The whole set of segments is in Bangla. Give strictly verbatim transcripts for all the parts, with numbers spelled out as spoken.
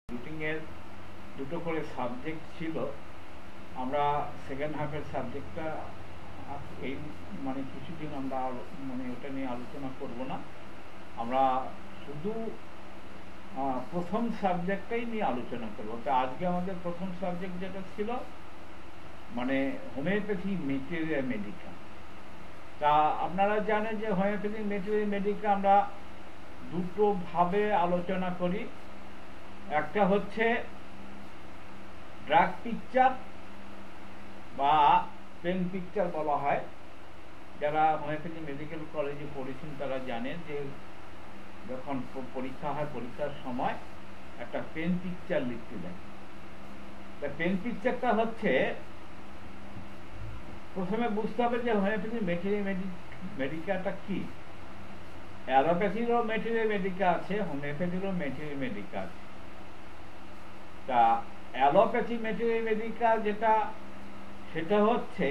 রুটিনের দুটো করে সাবজেক্ট ছিল। আমরা সেকেন্ড হাফের সাবজেক্টটা এই মানে কিছুদিন আমরা মানে ওটা নিয়ে আলোচনা করব না, আমরা শুধু প্রথম সাবজেক্টটাই নিয়ে আলোচনা করব। তো আজকে আমাদের প্রথম সাবজেক্ট যেটা ছিল মানে হোমিওপ্যাথি মেটেরিয়া মেডিকা। তা আপনারা জানেন যে হোমিওপ্যাথি মেটেরিয়া মেডিকা আমরা দুটো ভাবে আলোচনা করি। একটা হচ্ছে ড্রাগ পিকচার বা পেন পিকচার বলা হয়। যারা হোমিওপ্যাথি মেডিকেল কলেজে পড়েছেন তারা জানেন যে যখন পরীক্ষা হয় পরীক্ষার সময় একটা পেন পিকচার লিখতে দেয়। তা পেন পিকচারটা হচ্ছে প্রথমে বুঝতে হবে যে হোমিওপ্যাথি মেটেরিয়া মেডিকাটা কি। অ্যালোপ্যাথিরও মেটেরিয়া মেডিকা আছে, হোমিওপ্যাথিরও মেটেরিয়া মেডিকা আছে। তা অ্যালোপ্যাথি মেটেরিয়া মেডিকা যেটা সেটা হচ্ছে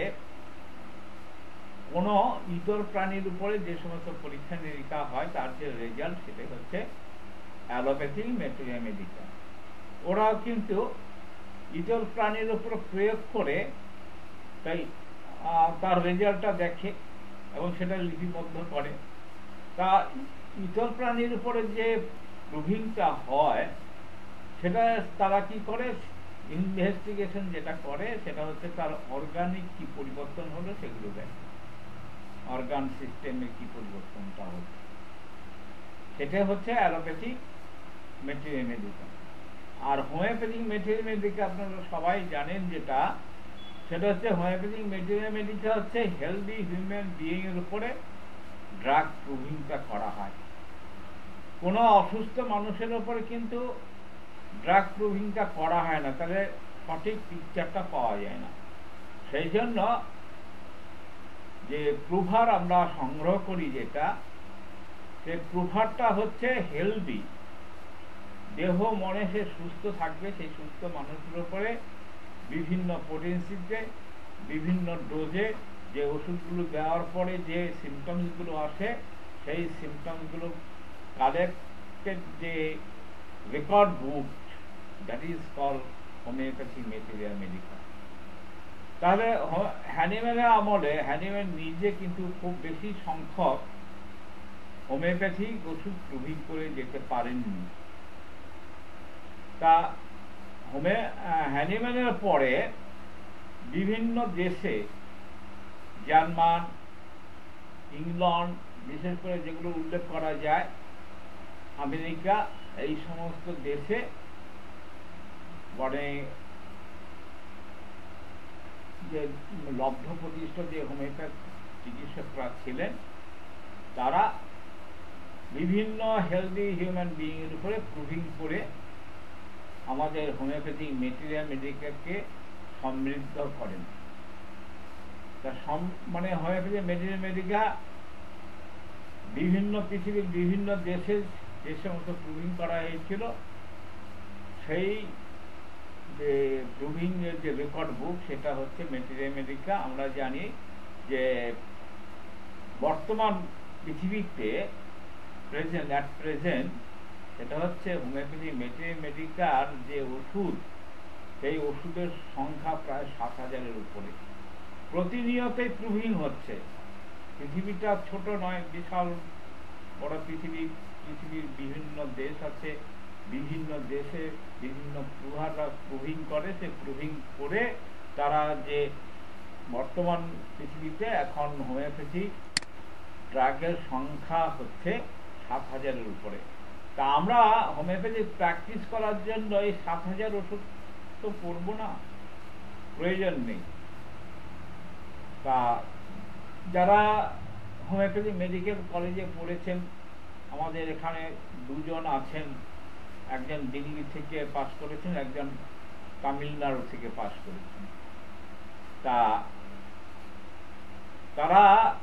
কোনো ইতর প্রাণীর উপরে যে সমস্ত পরীক্ষা নিরীক্ষা হয় তার যে রেজাল্ট সেটাই হচ্ছে অ্যালোপ্যাথি মেটেরিয়া মেডিকা। ওরাও কিন্তু ইতর প্রাণীর উপর প্রয়োগ করে তাই তার রেজাল্টটা দেখে এবং সেটা লিপিবদ্ধ করে। তা ইতর প্রাণীর উপরে যে প্রুভিংটা হয় সেটা তারা কি করে, ইনভেস্টিগেশন যেটা করে সেটা হচ্ছে তার অর্গানিক কি পরিবর্তন হলো সেগুলো দেখে, অর্গান সিস্টেমে কি পরিবর্তনটা হচ্ছে, সেটা হচ্ছে অ্যালোপ্যাথি মেটেরিয়া মেডিকা। আর হোমিওপ্যাথিক মেটেরিয়া মেডিকা আপনারা সবাই জানেন যেটা, সেটা হচ্ছে হোমিওপ্যাথিক মেটেরিয়া মেডিকা হচ্ছে হেলদি হিউম্যান বিইং এর উপরে ড্রাগ প্রুভিংটা করা হয়। কোনো অসুস্থ মানুষের উপরে কিন্তু ড্রাগ প্রুভিংটা করা হয় না, তাহলে সঠিক পিকচারটা পাওয়া যায় না। সেই জন্য যে প্রুভার আমরা সংগ্রহ করি যেটা, সেই প্রুভারটা হচ্ছে হেলদি, দেহ মনে সে সুস্থ থাকবে, সেই সুস্থ মানুষের উপরে বিভিন্ন পোটেন্সিতে বিভিন্ন ডোজে যে ওষুধগুলো দেওয়ার পরে যে সিমটমসগুলো আসে সেই সিমটমসগুলো কালেক্টেড যে record book, that is call homoeopathy materia medica. তাহলে হ্যানিম্যানের আমলে হ্যানিম্যান নিজে কিন্তু খুব বেশি সংখ্যক হোমিওপ্যাথি ওষুধ প্রুভিং করে যেতে পারেননি। তা হোমে হ্যানিম্যানের পরে বিভিন্ন দেশে জার্মান, ইংল্যান্ড, বিশেষ করে যেগুলো উল্লেখ করা যায় আমেরিকা, এই সমস্ত দেশে মানে যে লব্ধ প্রতিষ্ঠ যে হোমিওপ্যাথি চিকিৎসকরা ছিলেন তারা বিভিন্ন হেলদি হিউম্যান বিইং এর উপরে প্রুভিং করে আমাদের হোমিওপ্যাথিক মেটেরিয়া মেডিকাকে সমৃদ্ধ করেন। তা মানে হোমিওপ্যাথিক মেটেরিয়া মেডিকা বিভিন্ন পৃথিবীর বিভিন্ন দেশে যে সমস্ত প্রুভিং করা হয়েছিল সেই যে প্রুভিং এর যে রেকর্ড বুক সেটা হচ্ছে মেটেরিয়া মেডিকা। আমরা জানি যে বর্তমান পৃথিবীতে প্রেজেন্ট অ্যাট প্রেজেন্ট সেটা হচ্ছে হোমিওপ্যাথি মেটেরিয়া মেডিকার যে ওষুধ, সেই ওষুধের সংখ্যা প্রায় সাত হাজারের উপরে। প্রতিনিয়তই প্রুভিং হচ্ছে। পৃথিবীটা ছোট নয়, বিশাল বড় পৃথিবী। পৃথিবীর বিভিন্ন দেশ আছে, বিভিন্ন দেশে বিভিন্ন প্রুভাররা প্রুভিং করে, সে প্রুভিং করে তারা যে বর্তমান পৃথিবীতে এখন হোমিওপ্যাথি ড্রাগের সংখ্যা হচ্ছে সাত হাজারের উপরে। তা আমরা হোমিওপ্যাথি প্র্যাকটিস করার জন্য এই সাত হাজার ওষুধ তো করবো না, প্রয়োজন নেই। তা যারা হোমিওপ্যাথি মেডিকেল কলেজে পড়েছেন, আমাদের এখানে দুজন আছেন, একজন দিল্লি থেকে পাস করেছেন, একজন তামিলনাড়ু থেকে পাস করেছেন। তা তারা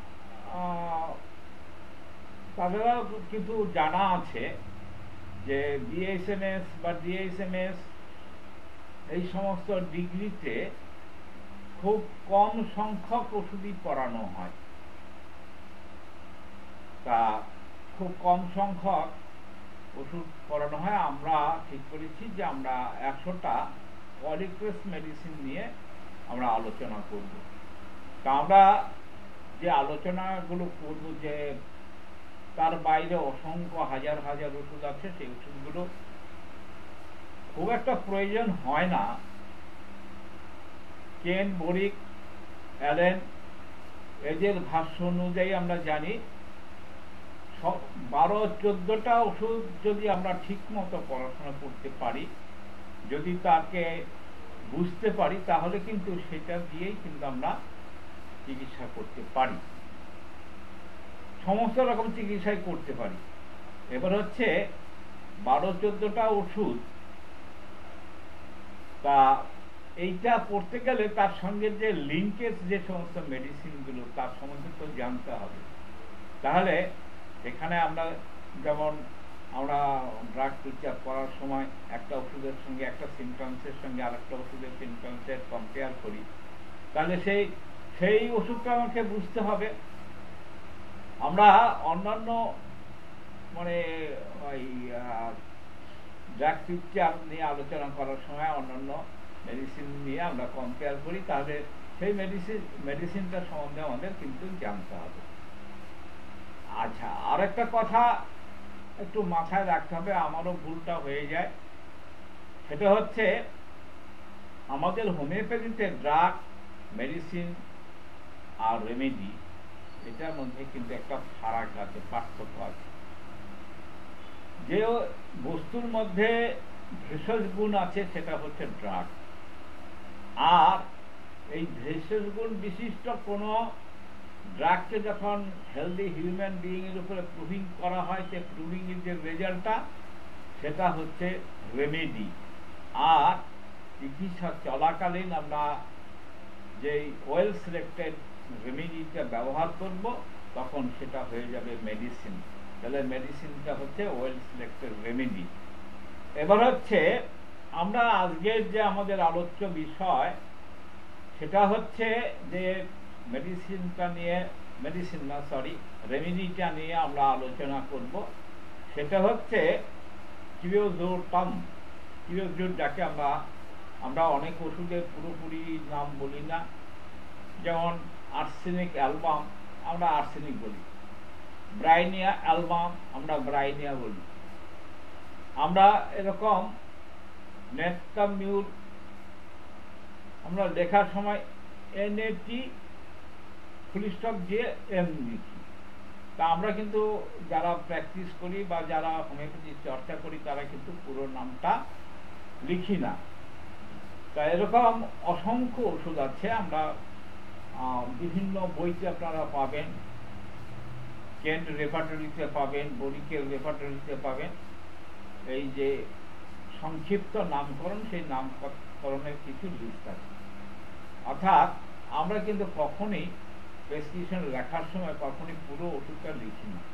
তাদেরও কিন্তু জানা আছে যে বিএসএমএস বা ডিএসএমএস এই সমস্ত ডিগ্রিতে খুব কম সংখ্যক ওষুধই পড়ানো হয়। তা খুব কম সংখ্যক ওষুধ করানো হয়। আমরা ঠিক করেছি যে আমরা একশোটা পলিক্রেস মেডিসিন নিয়ে আমরা আলোচনা করব। তা আমরা যে আলোচনাগুলো করব, যে তার বাইরে অসংখ্য হাজার হাজার ওষুধ আছে, সেই ওষুধগুলো খুব একটা প্রয়োজন হয় না। কেন, বরিক, অ্যালেন এদের ভাষ্য অনুযায়ী আমরা জানি বারো চোদ্দটা ওষুধ যদি আমরা ঠিক মতো পড়াশোনা করতে পারি, যদি তাকে বুঝতে পারি, তাহলে কিন্তু সেটা দিয়েই কিন্তু আমরা চিকিৎসা করতে পারি, সমস্ত রকম চিকিৎসাই করতে পারি। এবার হচ্ছে বারো চোদ্দটা ওষুধ, তা এইটা পড়তে গেলে তার সঙ্গে যে লিঙ্কেজ যে সমস্ত মেডিসিনগুলো তার সম্বন্ধে তো জানতে হবে। তাহলে এখানে আমরা যেমন আমরা ড্রাগ টিচার করার সময় একটা ওষুধের সঙ্গে একটা সিমটমসের সঙ্গে আর একটা ওষুধের সিমটমসের কম্পেয়ার করি, তাহলে সেই সেই ওষুধটা আমাকে বুঝতে হবে। আমরা অন্যান্য মানে ওই ড্রাগ টিচার নিয়ে আলোচনা করার সময় অন্যান্য মেডিসিন নিয়ে আমরা কম্পেয়ার করি, তাহলে সেই মেডিসিন মেডিসিনটা সম্বন্ধে আমাদের কিন্তু জানতে হবে। আচ্ছা, আর একটা কথা একটু মাথায় রাখতে হবে, আমারও ভুলটা হয়ে যায়, সেটা হচ্ছে আমাদের হোমিওপ্যাথিতে ড্রাগ, মেডিসিন আর রেমেডি এটার মধ্যে কিন্তু একটা ফারাক আছে, পার্থক্য আছে। যে বস্তুর মধ্যে ভেষজ গুণ আছে সেটা হচ্ছে ড্রাগ, আর এই ভেষজ গুণ বিশিষ্ট কোনো ড্রাগকে যখন হেলদি হিউম্যান বিইং এর উপরে প্রুভিং করা হয়, সে প্রুভিং এর যে রেজাল্টটা সেটা হচ্ছে রেমেডি। আর চিকিৎসা চলাকালীন আমরা যেই ওয়েল সিলেক্টেড রেমেডিটা ব্যবহার করব, তখন সেটা হয়ে যাবে মেডিসিন। তাহলে মেডিসিনটা হচ্ছে ওয়েল সিলেক্টেড রেমেডি। এবার হচ্ছে আমরা আজকের যে আমাদের আলোচ্য বিষয় সেটা হচ্ছে যে মেডিসিনটা নিয়ে, মেডিসিন না সরি রেমেডিটা নিয়ে আমরা আলোচনা করব। সেটা হচ্ছে ক্রিওজোটাম। ক্রিওজোট যাকে আমরা আমরা অনেক ওষুধের পুরোপুরি নাম বলি না, যেমন আর্সেনিক অ্যালবাম আমরা আর্সেনিক বলি, ব্রাইনিয়া অ্যালবাম আমরা ব্রাইনিয়া বলি, আমরা এরকম নেটকামিউর আমরা লেখার সময় N A T full stop দিয়ে এম লিখি। তা আমরা কিন্তু যারা প্র্যাকটিস করি বা যারা হোমিওপ্যাথি চর্চা করি তারা কিন্তু পুরো নামটা লিখি না। তা এরকম অসংখ্য ওষুধ আছে, আমরা বিভিন্ন বইতে আপনারা পাবেন, কেন্ট রেপার্টরিতে পাবেন, বরিকের রেপার্টরিতে পাবেন। এই যে সংক্ষিপ্ত নামকরণ, সেই নামকরণের কিছু লিস্ট আছে। অর্থাৎ আমরা কিন্তু কখনই প্রেসক্রিপশন লেখার সময় কখনই পুরো ওষুধটা লিখি না।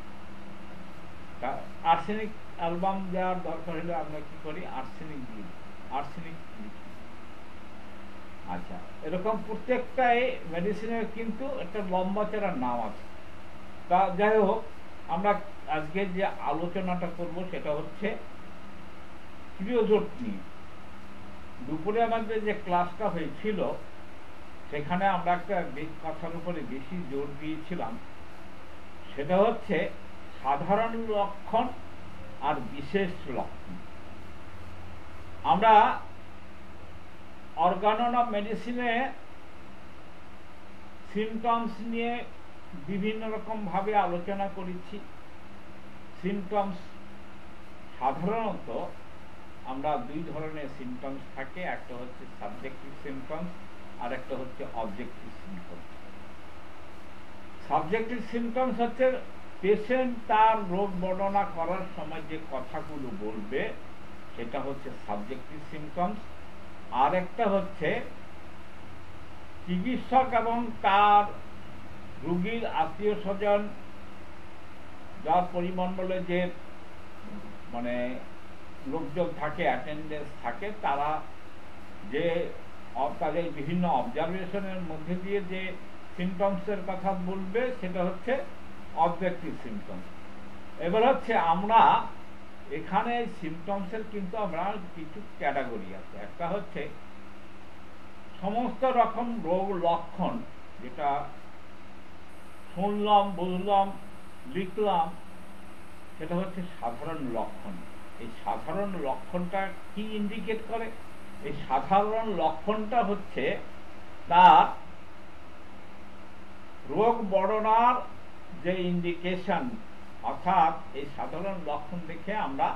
আর্সেনিক অ্যালবাম দেওয়ার দরকার হলে আমরা কি করি, আর্সেনিক দিই, আর্সেনিক লিখি। আচ্ছা, এরকম প্রত্যেকটাই মেডিসিনের কিন্তু একটা লম্বা চড়া নাম আছে। তা যাই হোক, আমরা আজকে যে আলোচনাটা করব সেটা হচ্ছে ক্রিওজোট নিয়ে। দুপুরে আমাদের যে ক্লাসটা হয়েছিল সেখানে আমরা একটা কথার উপরে বেশি জোর দিয়েছিলাম, সেটা হচ্ছে সাধারণ লক্ষণ আর বিশেষ লক্ষণ। আমরা অর্গানন অফ মেডিসিনে সিমটমস নিয়ে বিভিন্ন রকম ভাবে আলোচনা করেছি। সিমটমস সাধারণত আমরা দুই ধরনের সিমটমস থাকে, একটা হচ্ছে সাবজেক্টিভ সিমটমস আর একটা হচ্ছে অবজেক্টিভ সিমটমস। সাবজেক্টিভ সিমটমস হচ্ছে পেশেন্ট তার রোগ বর্ণনা করার সময় যে কথাগুলো বলবে সেটা হচ্ছে সাবজেক্টিভ সিমটমস। আর একটা হচ্ছে চিকিৎসক এবং তার রোগীর আত্মীয় স্বজন, যার পরিমণ্ডলে যে মানে লোকজন থাকে, অ্যাটেন্ডেন্স থাকে, তারা যে তাদের বিভিন্ন অবজারভেশনের মধ্যে দিয়ে যে সিমটমসের কথা বলবে সেটা হচ্ছে অবজেক্টিভ সিমটমস। এবার হচ্ছে আমরা এখানে সিমটমসের কিন্তু আমরা কিছু ক্যাটাগরি আছে। একটা হচ্ছে সমস্ত রকম রোগ লক্ষণ, যেটা শুনলাম, বুঝলাম, লিখলাম, সেটা হচ্ছে সাধারণ লক্ষণ। এই সাধারণ লক্ষণটা কি ইন্ডিকেট করে? এই সাধারণ লক্ষণটা হচ্ছে তার রোগ বর্ণনার যে ইন্ডিকেশন, অর্থাৎ এই সাধারণ লক্ষণ দেখে আমরা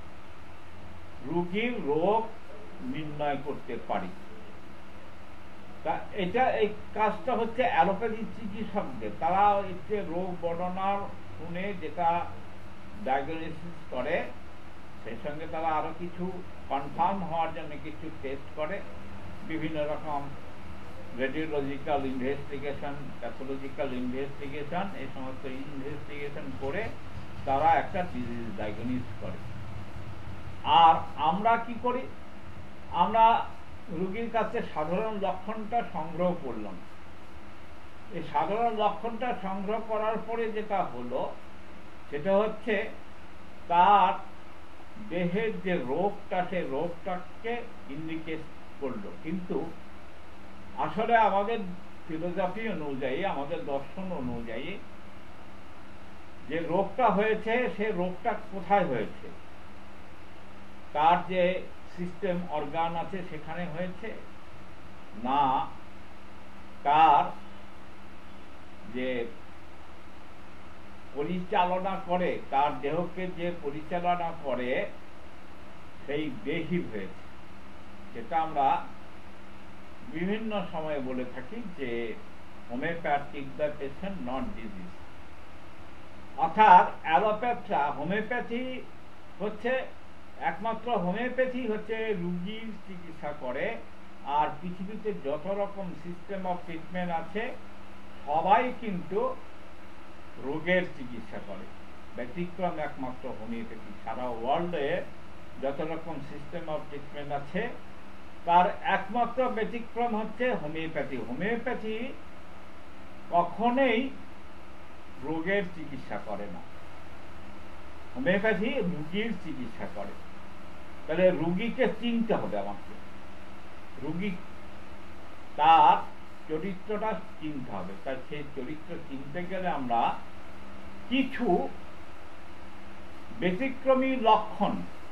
রোগীর রোগ নির্ণয় করতে পারি। তা এটা এই কাজটা হচ্ছে অ্যালোপ্যাথি চিকিৎসকদের, তারা হচ্ছে রোগ বর্ণনার শুনে যেটা ডায়াগনোসিস করে, সেই সঙ্গে তারা আরো কিছু কনফার্ম হওয়ার জন্য কিছু টেস্ট করে, বিভিন্ন রকম রেডিওলজিক্যাল ইনভেস্টিগেশন, প্যাথোলজিক্যাল ইনভেস্টিগেশন, এই সমস্ত ইনভেস্টিগেশন করে তারা একটা ডিজিজ ডায়াগনোস করে। আর আমরা কি করি? আমরা রোগীর কাছে সাধারণ লক্ষণটা সংগ্রহ করলাম। এই সাধারণ লক্ষণটা সংগ্রহ করার পরে যেটা হলো সেটা হচ্ছে তার দেহের যে রোগটা, সেই রোগটাকে ইন্ডিকেট করলো। কিন্তু আসলে আমাদের ফিলোসফি অনুযায়ী, আমাদের দর্শন অনুযায়ী যে রোগটা হয়েছে, সে রোগটা কোথায় হয়েছে? তার যে সিস্টেম অর্গান আছে সেখানে হয়েছে, না তার যে পরিচালনা করে, তার দেহকে যে পরিচালনা করে সেই দেহি হয়েছে। যেটা আমরা বিভিন্ন সময়ে বলে থাকি যে homoeopathic the patient not disease. অর্থাৎ অ্যালোপ্যাথা, হোমিওপ্যাথি হচ্ছে একমাত্র হোমিওপ্যাথি হচ্ছে রোগীর চিকিৎসা করে। আর পৃথিবীতে যত রকম সিস্টেম অফ ট্রিটমেন্ট আছে সবাই কিন্তু রোগের চিকিৎসা করে, ব্যতিক্রম একমাত্র হোমিওপ্যাথি। সারা ওয়ার্ল্ডে যত রকম সিস্টেম অফ ট্রিটমেন্ট আছে তার একমাত্র ব্যতিক্রম হচ্ছে হোমিওপ্যাথি। হোমিওপ্যাথি কখনোই রোগের চিকিৎসা করে না, হোমিওপ্যাথি রোগীর চিকিৎসা করে। তাহলে রোগীকে চিনতে হবে আমাকে, রোগী তার চরিত্রটা চিনতে হবে। তার সেই চরিত্র চিনতে গেলে আমরা কিছু ব্যতিক্রমী লক্ষণ,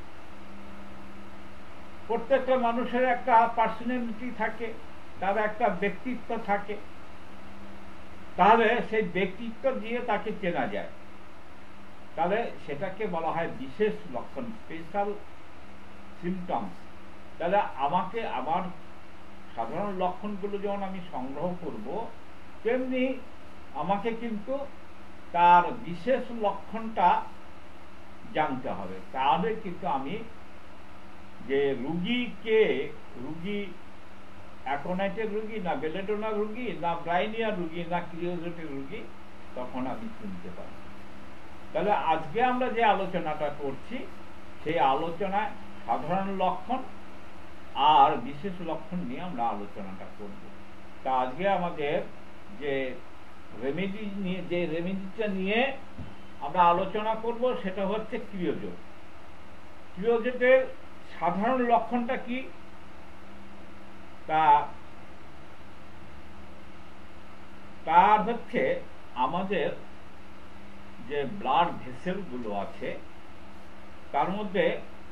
প্রত্যেকটা মানুষের একটা পার্সোনালিটি থাকে, তার একটা ব্যক্তিত্ব থাকে, তাহলে সেই ব্যক্তিত্ব দিয়ে তাকে চেনা যায়। তাহলে সেটাকে বলা হয় বিশেষ লক্ষণ, স্পেশাল সিমটমস। তাহলে আমাকে আমার সাধারণ লক্ষণগুলো যেমন আমি সংগ্রহ করব, তেমনি আমাকে কিন্তু তার বিশেষ লক্ষণটা জানতে হবে। তাহলে কিন্তু আমি যে রুগীকে, রুগী অ্যাকোনাইটের রুগী না বেলেডোনা রুগী না ব্রাইনিয়া রুগী না ক্রিওজেটের রুগী, তখন আমি চিনতে পারি। তাহলে আজকে আমরা যে আলোচনাটা করছি সেই আলোচনায় সাধারণ লক্ষণ আর বিশেষ লক্ষণ নিয়ে আমরা আলোচনাটা করব। তা আজকে আমাদের যে রেমেডি নিয়ে, যে রেমেডিটা নিয়ে আমরা আলোচনা করব সেটা হচ্ছে ক্রিওজেট। ক্রিওজেটের সাধারণ লক্ষণটা কি? তা তার হচ্ছে আমাদের যে ব্লাড ভেসেল গুলো আছে তার মধ্যে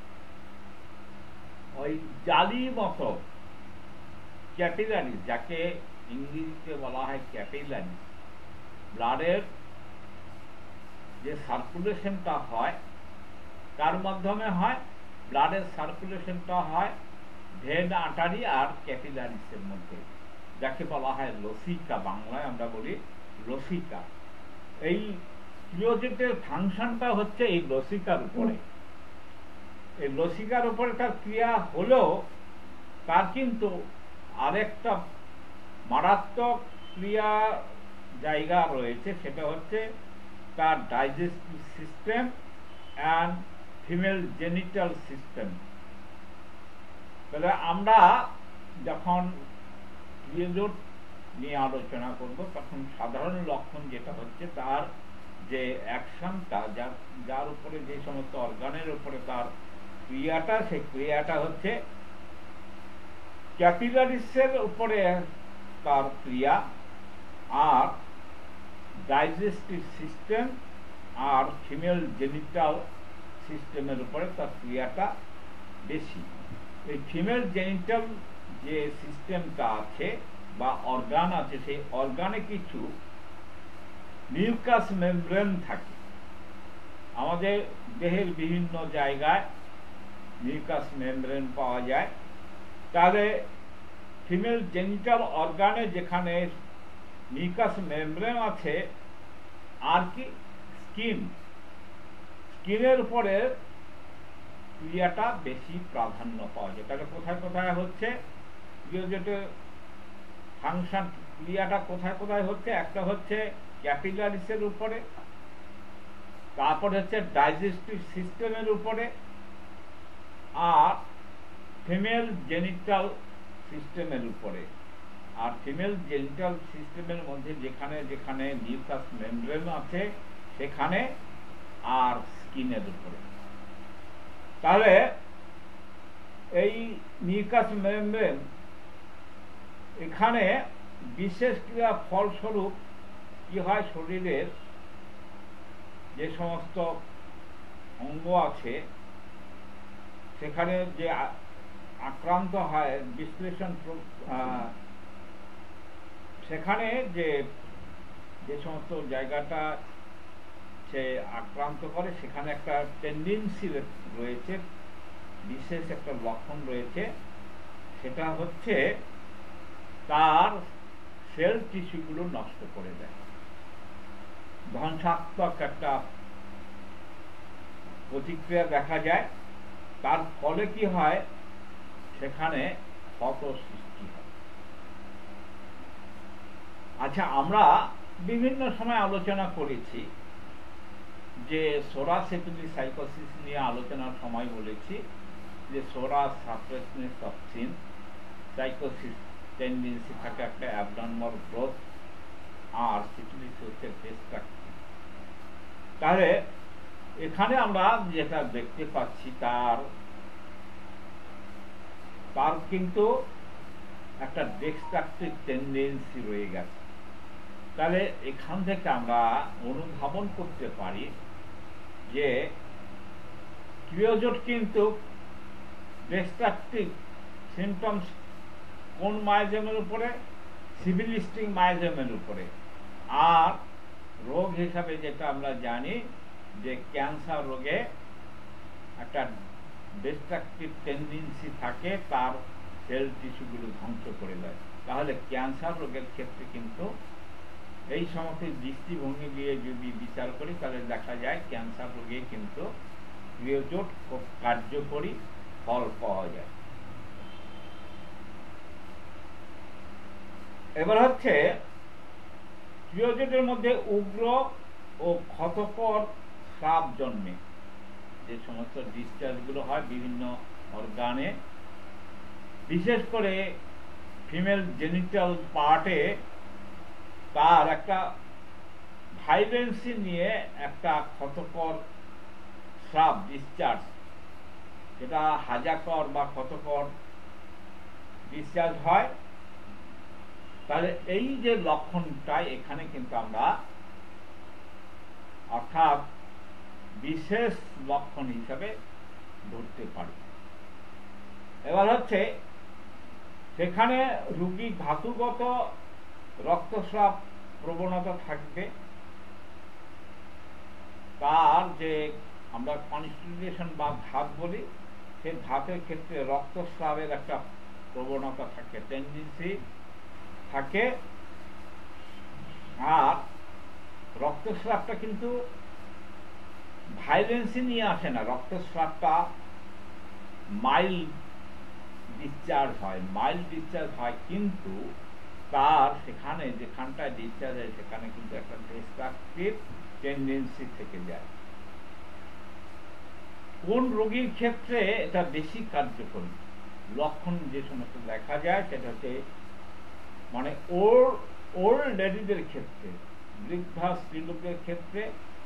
ওই জালি মতো ক্যাপিলারিস, যাকে ইংরেজিতে বলা হয় ক্যাপিলারিস, ব্লাডের যে সার্কুলেশনটা হয় তার মাধ্যমে হয়। ব্লাডের সার্কুলেশনটা হয় ভেন, আর্টারি আর ক্যাপিলারিসের মধ্যে, যাকে বলা হয় লসিকা, বাংলায় আমরা বলি লসিকা। এই ক্রিওজেটের ফাংশনটা হচ্ছে এই লসিকার উপরে। এই লসিকার উপরে তার ক্রিয়া হলেও তার কিন্তু আরেকটা মারাত্মক ক্রিয়া জায়গা রয়েছে, সেটা হচ্ছে তার digestive system and female genital system. তাহলে আমরা যখন ক্রিওজেট নিয়ে আলোচনা করব তখন সাধারণ লক্ষণ যেটা হচ্ছে তার যে অ্যাকশনটা, যার যার উপরে যে সমস্ত অর্গানের উপরে তার ক্রিয়াটা, সেই ক্রিয়াটা হচ্ছে ক্যাপিলারিসের উপরে তার ক্রিয়া, আর ডাইজেস্টিভ সিস্টেম আর ফিমেল জেনিটাল সিস্টেমের উপরে তার ক্রিয়াটা বেশি। এই ফিমেল জেনিটাল যে সিস্টেমটা আছে বা অর্গান আছে, সেই অর্গানে কিছু মিউকাস মেমব্রেন থাকে। আমাদের দেহের বিভিন্ন জায়গায় মিউকাস মেমব্রেন পাওয়া যায়। তাহলে ফিমেল জেনিটাল অর্গানে যেখানে মিউকাস মেমব্রেন আছে, আর কি স্কিন, স্কিনের উপরে ক্রিয়াটা বেশি প্রাধান্য পাওয়া যায়। তাহলে কোথায় কোথায় হচ্ছে যেটা ফাংশন, ক্রিয়াটা কোথায় কোথায় হচ্ছে? একটা হচ্ছে ক্যাপিলারিসের উপরে, তারপর হচ্ছে ডাইজেস্টিভ সিস্টেমের উপরে, আর ফিমেল জেনিটাল সিস্টেমের উপরে। আর ফিমেল জেনিটাল সিস্টেমের মধ্যে যেখানে যেখানে মিউকাস মেমব্রেন আছে সেখানে, আর স্কিনের উপরে। তাহলে এই মিউকাস মেমব্রেন এখানে বিশেষ ক্রিয়া ফলস্বরূপ কি হয়, শরীরের যে সমস্ত অঙ্গ আছে সেখানে যে আক্রান্ত হয়, বিশ্লেষণ সেখানে যে যে সমস্ত জায়গাটা সে আক্রান্ত করে সেখানে একটা টেন্ডেন্সি রয়েছে, বিশেষ একটা লক্ষণ রয়েছে, সেটা হচ্ছে তার সেল টিস্যুগুলো নষ্ট করে দেয়। ধ্বংসাত্মক একটা প্রতিক্রিয়া দেখা যায়। তার ফলে কি হয়, সেখানে ক্ষত সৃষ্টি হয়। আচ্ছা, আমরা বিভিন্ন সময় আলোচনা করেছি যে সোরাস এপিসাইকোসিস নিয়ে আলোচনার সময় বলেছি যে psoras suppressions of sin, sycosis tendency থাকে একটা অ্যাবনর্মাল গ্রোথ, আর সিফিলিস হচ্ছে ডিস্ট্রাকটিভ। তাহলে এখানে আমরা যেটা দেখতে পাচ্ছি তার তার কিন্তু একটা ডিস্ট্রাকটিভ টেন্ডেন্সি রয়ে গেছে। তাহলে এখান থেকে আমরা অনুধাবন করতে পারি যে ক্রিওজোট কিন্তু ডিস্ট্রাকটিভ সিমটমস কোন মায়োজোমের উপরে? সিভিলিস্টিক মায়োজোমের উপরে। আর রোগ হিসাবে যেটা আমরা জানি যে ক্যান্সার রোগে একটা ডিস্ট্রাকটিভ টেন্ডেন্সি থাকে, তার সেল টিস্যুগুলো ধ্বংস করে দেয়। তাহলে ক্যান্সার রোগের ক্ষেত্রে কিন্তু এই সমস্ত দৃষ্টিভঙ্গি দিয়ে যদি বিচার করি তাহলে দেখা যায় ক্যান্সার রোগে কিন্তু ক্রিওজোট খুব কার্যকরী ফল পাওয়া যায়। এবার হচ্ছে ক্রিওজোটের মধ্যে উগ্র ও ক্ষতকর স্রাব জন্মে, যে সমস্ত ডিসচার্জগুলো হয় বিভিন্ন অর্গানে, বিশেষ করে ফিমেল জেনিটাল পার্টে, তার একটা ভাইব্রেন্সি নিয়ে একটা ক্ষতকর স্রাব ডিসচার্জ, যেটা হাজাকর বা ক্ষতকর ডিসচার্জ হয়। তাহলে এই যে লক্ষণটা এখানে কিন্তু আমরা অর্থাৎ বিশেষ লক্ষণ হিসাবে ধরতে পারি। এবার হচ্ছে সেখানে রোগী ধাতুগত রক্তস্রাব প্রবণতা থাকবে, তার যে আমরা কনস্টিটিউশন বা ধাত বলি, সেই ধাতের ক্ষেত্রে রক্তস্রাবের একটা প্রবণতা থাকে, টেন্ডেন্সি থাকে। আর রক্তস্রাবটা কিন্তু ভাইলেন্সি নিয়ে আসে না, রক্তস্রাবটা মাইল্ড ডিসচার্জ হয়, মাইল্ড ডিসচার্জ হয়, কিন্তু তার সেখানে যেখানটায় ডিসচার্জ হয় সেখানে কিন্তু একটা ডিস্ট্রাকটিভ টেন্ডেন্সি থেকে যায়। কোন রোগীর ক্ষেত্রে এটা বেশি কার্যকরী লক্ষণ যে সমস্ত দেখা যায় সেটা হচ্ছে মানে ওর ওল্ড লেডিদের ক্ষেত্রে, বৃদ্ধা স্ত্রীলোকের ক্ষেত্রে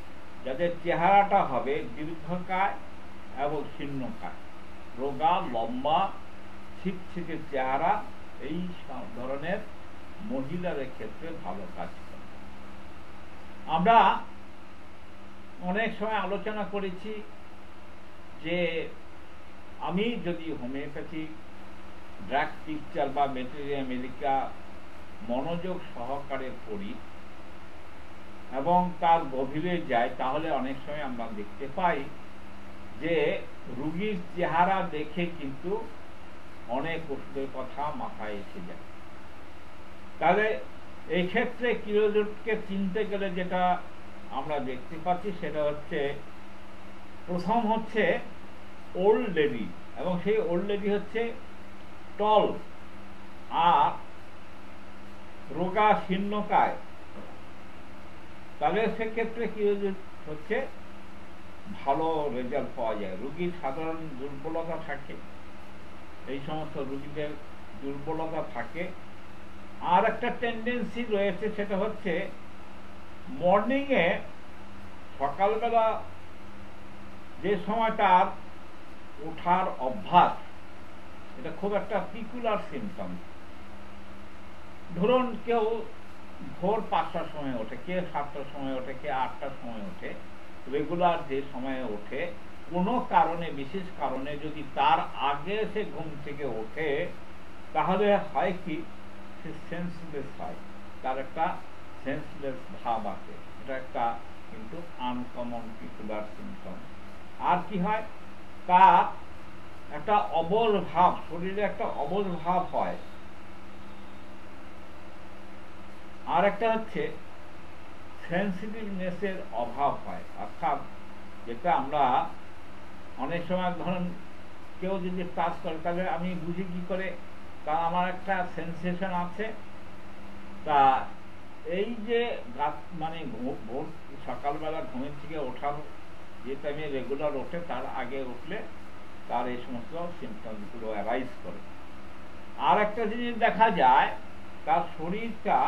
যাদের চেহারাটা হবে দীর্ঘকায় এবং শীর্ণকায়, রোগা লম্বা ছিটছিটে চেহারা, এই ধরনের মহিলাদের ক্ষেত্রে ভালো কাজ করে। আমরা অনেক সময় আলোচনা করেছি যে আমি যদি হোমিওপ্যাথিক ড্রাগ পিকচার বা ম্যাটেরিয়া মেডিকা মনোযোগ সহকারে পড়ি এবং তার গভীরে যাই, তাহলে অনেক সময় আমরা দেখতে পাই যে রোগীর চেহারা দেখে কিন্তু অনেক ওষুধের কথা মাথায় এসে যায়। তাহলে এই ক্ষেত্রে কিলোজোটকে চিনতে গেলে যেটা আমরা দেখতে পাচ্ছি সেটা হচ্ছে, প্রথম হচ্ছে ওল্ড লেডি, এবং সেই ওল্ড লেডি হচ্ছে টল আর রোগা শীর্ণকায়। তাহলে সেক্ষেত্রে কি হচ্ছে, ভালো রেজাল্ট পাওয়া যায়। রোগীর সাধারণ দুর্বলতা থাকে, এই সমস্ত রোগীদের দুর্বলতা থাকে। আর একটা টেন্ডেন্সি রয়েছে, সেটা হচ্ছে মর্নিংয়ে সকালবেলা যে সময়টার ওঠার অভ্যাস, এটা খুব একটা পিকুলার সিমটম। ধরুন কেউ ভোর পাঁচটার সময় ওঠে, কে সাতটার সময় ওঠে, কে আটটার সময় ওঠে, রেগুলার যে সময়ে ওঠে, কোনো কারণে বিশেষ কারণে যদি তার আগে সে ঘুম থেকে ওঠে, তাহলে হয় কি, সে সেন্সলেস হয়, তার একটা সেন্সলেস ভাব আছে। এটা একটা কিন্তু আনকমন পিকুলার সিমটম। আর কি হয়, তার একটা অবল ভাব, শরীরে একটা অবল ভাব হয়। আর একটা হচ্ছে সেন্সিটিভনেসের অভাব হয়, অর্থাৎ যেটা আমরা অনেক সময় ধরুন কেউ যদি টাচ করে, তাহলে আমি বুঝি কি করে, কারণ আমার একটা সেন্সেশন আছে। তা এই যে মানে ভোর সকালবেলা ঘুমের থেকে ওঠার যে টাইমে রেগুলার ওঠে, তার আগে উঠলে তার এই সমস্ত সিমটমসগুলো অ্যারাইজ করে। আর একটা জিনিস দেখা যায়, তার শরীরটা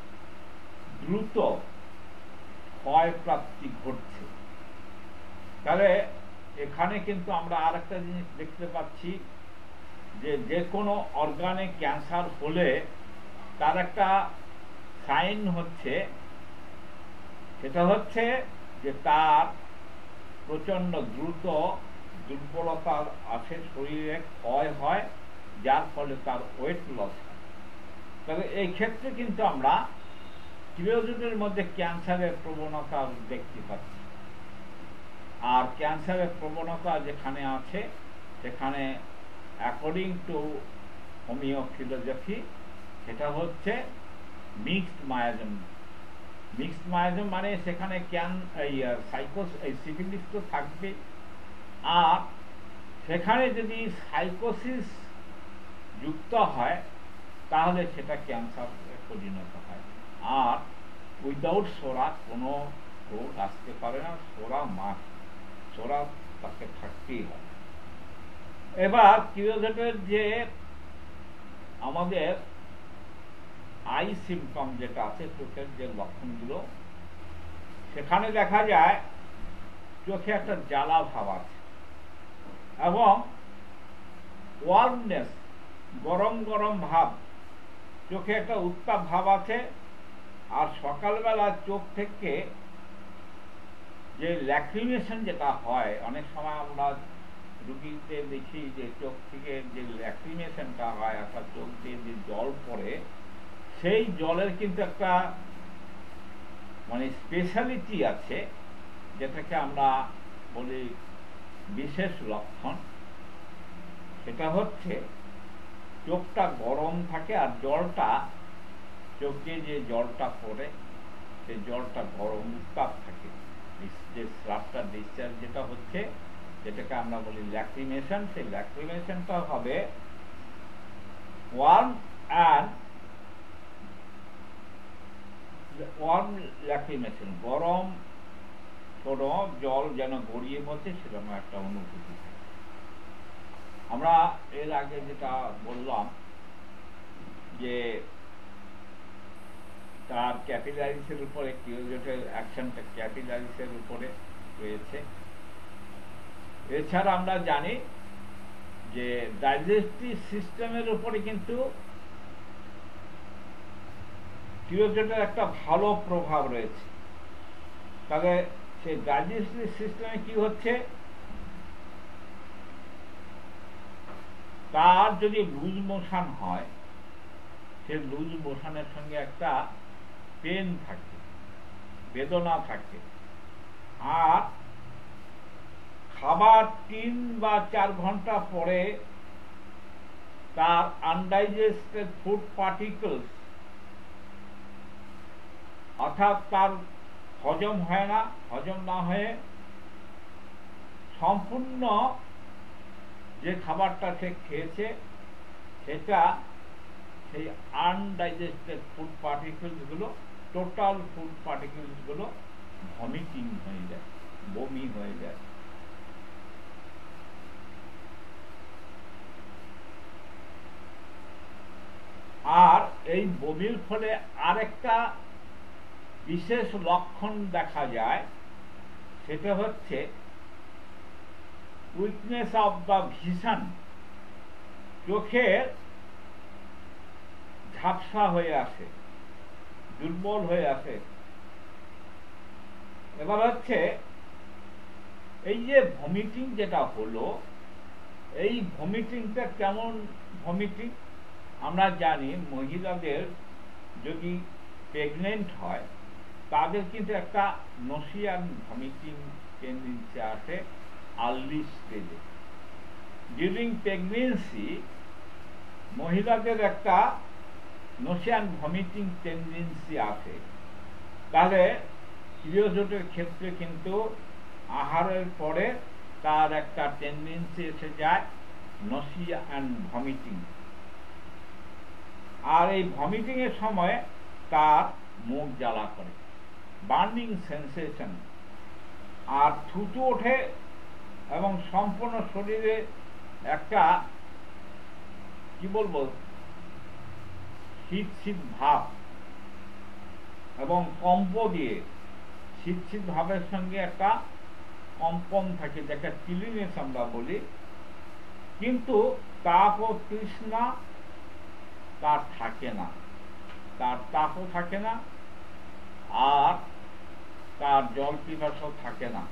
দ্রুত ক্ষয়প্রাপ্তি ঘটছে। তাহলে এখানে কিন্তু আমরা আর একটা জিনিস দেখতে পাচ্ছি, যে যে কোনো অর্গানে ক্যান্সার হলে তার একটা সাইন হচ্ছে, সেটা হচ্ছে যে তার প্রচন্ড দ্রুত দুর্বলতা আছে, শরীরে ক্ষয় হয়, যার ফলে তার ওয়েট লস হয়। তাহলে এই ক্ষেত্রে কিন্তু আমরা কিলোজোটের মধ্যে ক্যান্সারের প্রবণতা দেখতে পাচ্ছি। আর ক্যান্সারের প্রবণতা যেখানে আছে, সেখানে অ্যাকর্ডিং টু হোমিও ফিলোসফি সেটা হচ্ছে মিক্সড মায়াজম। মিক্সড মায়াজম মানে সেখানে ক্যান এই সাইকোস এই সিফিলিস তো থাকবে, আর সেখানে যদি সাইকোসিস যুক্ত হয় তাহলে সেটা ক্যান্সারে পরিণত হয়। আর উইদাউট সোরা কোনো রোগ আসতে পারে না, সোরা মাস, সোরা তাকে থাকতেই হবে। এবার কিলোজোটের যে আমাদের আই সিমটম যেটা আছে, চোখের যে লক্ষণগুলো, সেখানে দেখা যায় চোখে একটা জ্বালা ভাব আছে এবং ওয়ার্মনেস, গরম গরম ভাব, চোখে একটা উত্তাপ ভাব আছে। আর সকালবেলা চোখ থেকে যে ল্যাক্রিমেশন যেটা হয়, অনেক সময় আমরা রুগীতে দেখি যে চোখ থেকে যে ল্যাক্রিমেশনটা হয়, অর্থাৎ চোখ দিয়ে যে জল পড়ে, সেই জলের কিন্তু একটা মানে স্পেশালিটি আছে, যেটাকে আমরা বলি বিশেষ লক্ষণ। সেটা হচ্ছে চোখটা গরম থাকে, আর জলটা চোখে যে জলটা পড়ে, সেই জলটা গরম উত্তাপ থাকে। যে স্রাবটা ডিসচার্জ যেটা হচ্ছে, যেটাকে আমরা বলি ল্যাক্রিমেশন, সেই ল্যাক্রিমেশনটা হবে ওয়ার্ম অ্যান্ড ওয়ার্ম ল্যাক্রিমেশন, গরম কোনো জল যেন গড়িয়ে পড়ছে সেরকম একটা অনুভূতি। আমরা এর আগে যেটা বললাম যে তার ক্যাপিলারিসের উপরে কিলোজোটের অ্যাকশনটা ক্যাপিলারিসের উপরে, রয়েছে। এছাড়া আমরা জানি যে ডাইজেস্টিভ সিস্টেমের উপরে কিন্তু টিরোজেটের একটা ভালো প্রভাব রয়েছে। তাহলে সেই ডাইজেস্টিভ সিস্টেমে কি হচ্ছে, তার যদি লুজ মোশন হয়, সে লুজ মোশনের সঙ্গে একটা পেন থাকে, বেদনা থাকে। আর খাবার তিন বা চার ঘন্টা পরে তার আনডাইজেস্টেড ফুড পার্টিকলস, অর্থাৎ তার হজম হয় না, হজম না হয়ে সম্পূর্ণ যে খাবারটা সে খেয়েছে সেটা সেই আনডাইজেস্টেড ফুড পার্টিকলস গুলো, টোটাল ফুড পার্টিকলস গুলো ভমিটিং হয়ে যায়, বমি হয়ে যায়। আর এই বমির ফলে আরেকটা বিশেষ লক্ষণ দেখা যায়, সেটা হচ্ছে উইকনেস অফ দ্য ভিশন, চোখের ঝাপসা হয়ে আসে, দুর্বল হয়ে আসে। এবার হচ্ছে এই যে ভমিটিং যেটা হলো, এই ভমিটিংটা কেমন ভমিটিং? আমরা জানি মহিলাদের যদি প্রেগনেন্ট হয় তাদের কিন্তু একটা নসিয়ান ভমিটিং টেন্ডেন্সি আসে আর্লি স্টেজে। ডিউরিং প্রেগনেন্সি মহিলাদের একটা নসিয়ান ভমিটিং টেন্ডেন্সি আসে। তাহলে পিরিয়ডের ক্ষেত্রে কিন্তু আহারের পরে তার একটা টেন্ডেন্সি এসে যায় নসিয়া অ্যান্ড ভমিটিং। আর এই ভমিটিং এর সময় তার মুখ জ্বালা করে, বার্নিং সেন্সেশন, আর থুতু ওঠে এবং সম্পূর্ণ শরীরে একটা কি বলবো শীত শীত ভাব এবং কম্প দিয়ে শীত শীত ভাবের সঙ্গে একটা কম্পন থাকে, যেটা চিলিনেস আমরা বলি। কিন্তু তাপ ও তৃষ্ণা তার থাকে না, তার তাপও থাকে না, আর তার জল পিপাসাও থাকে না।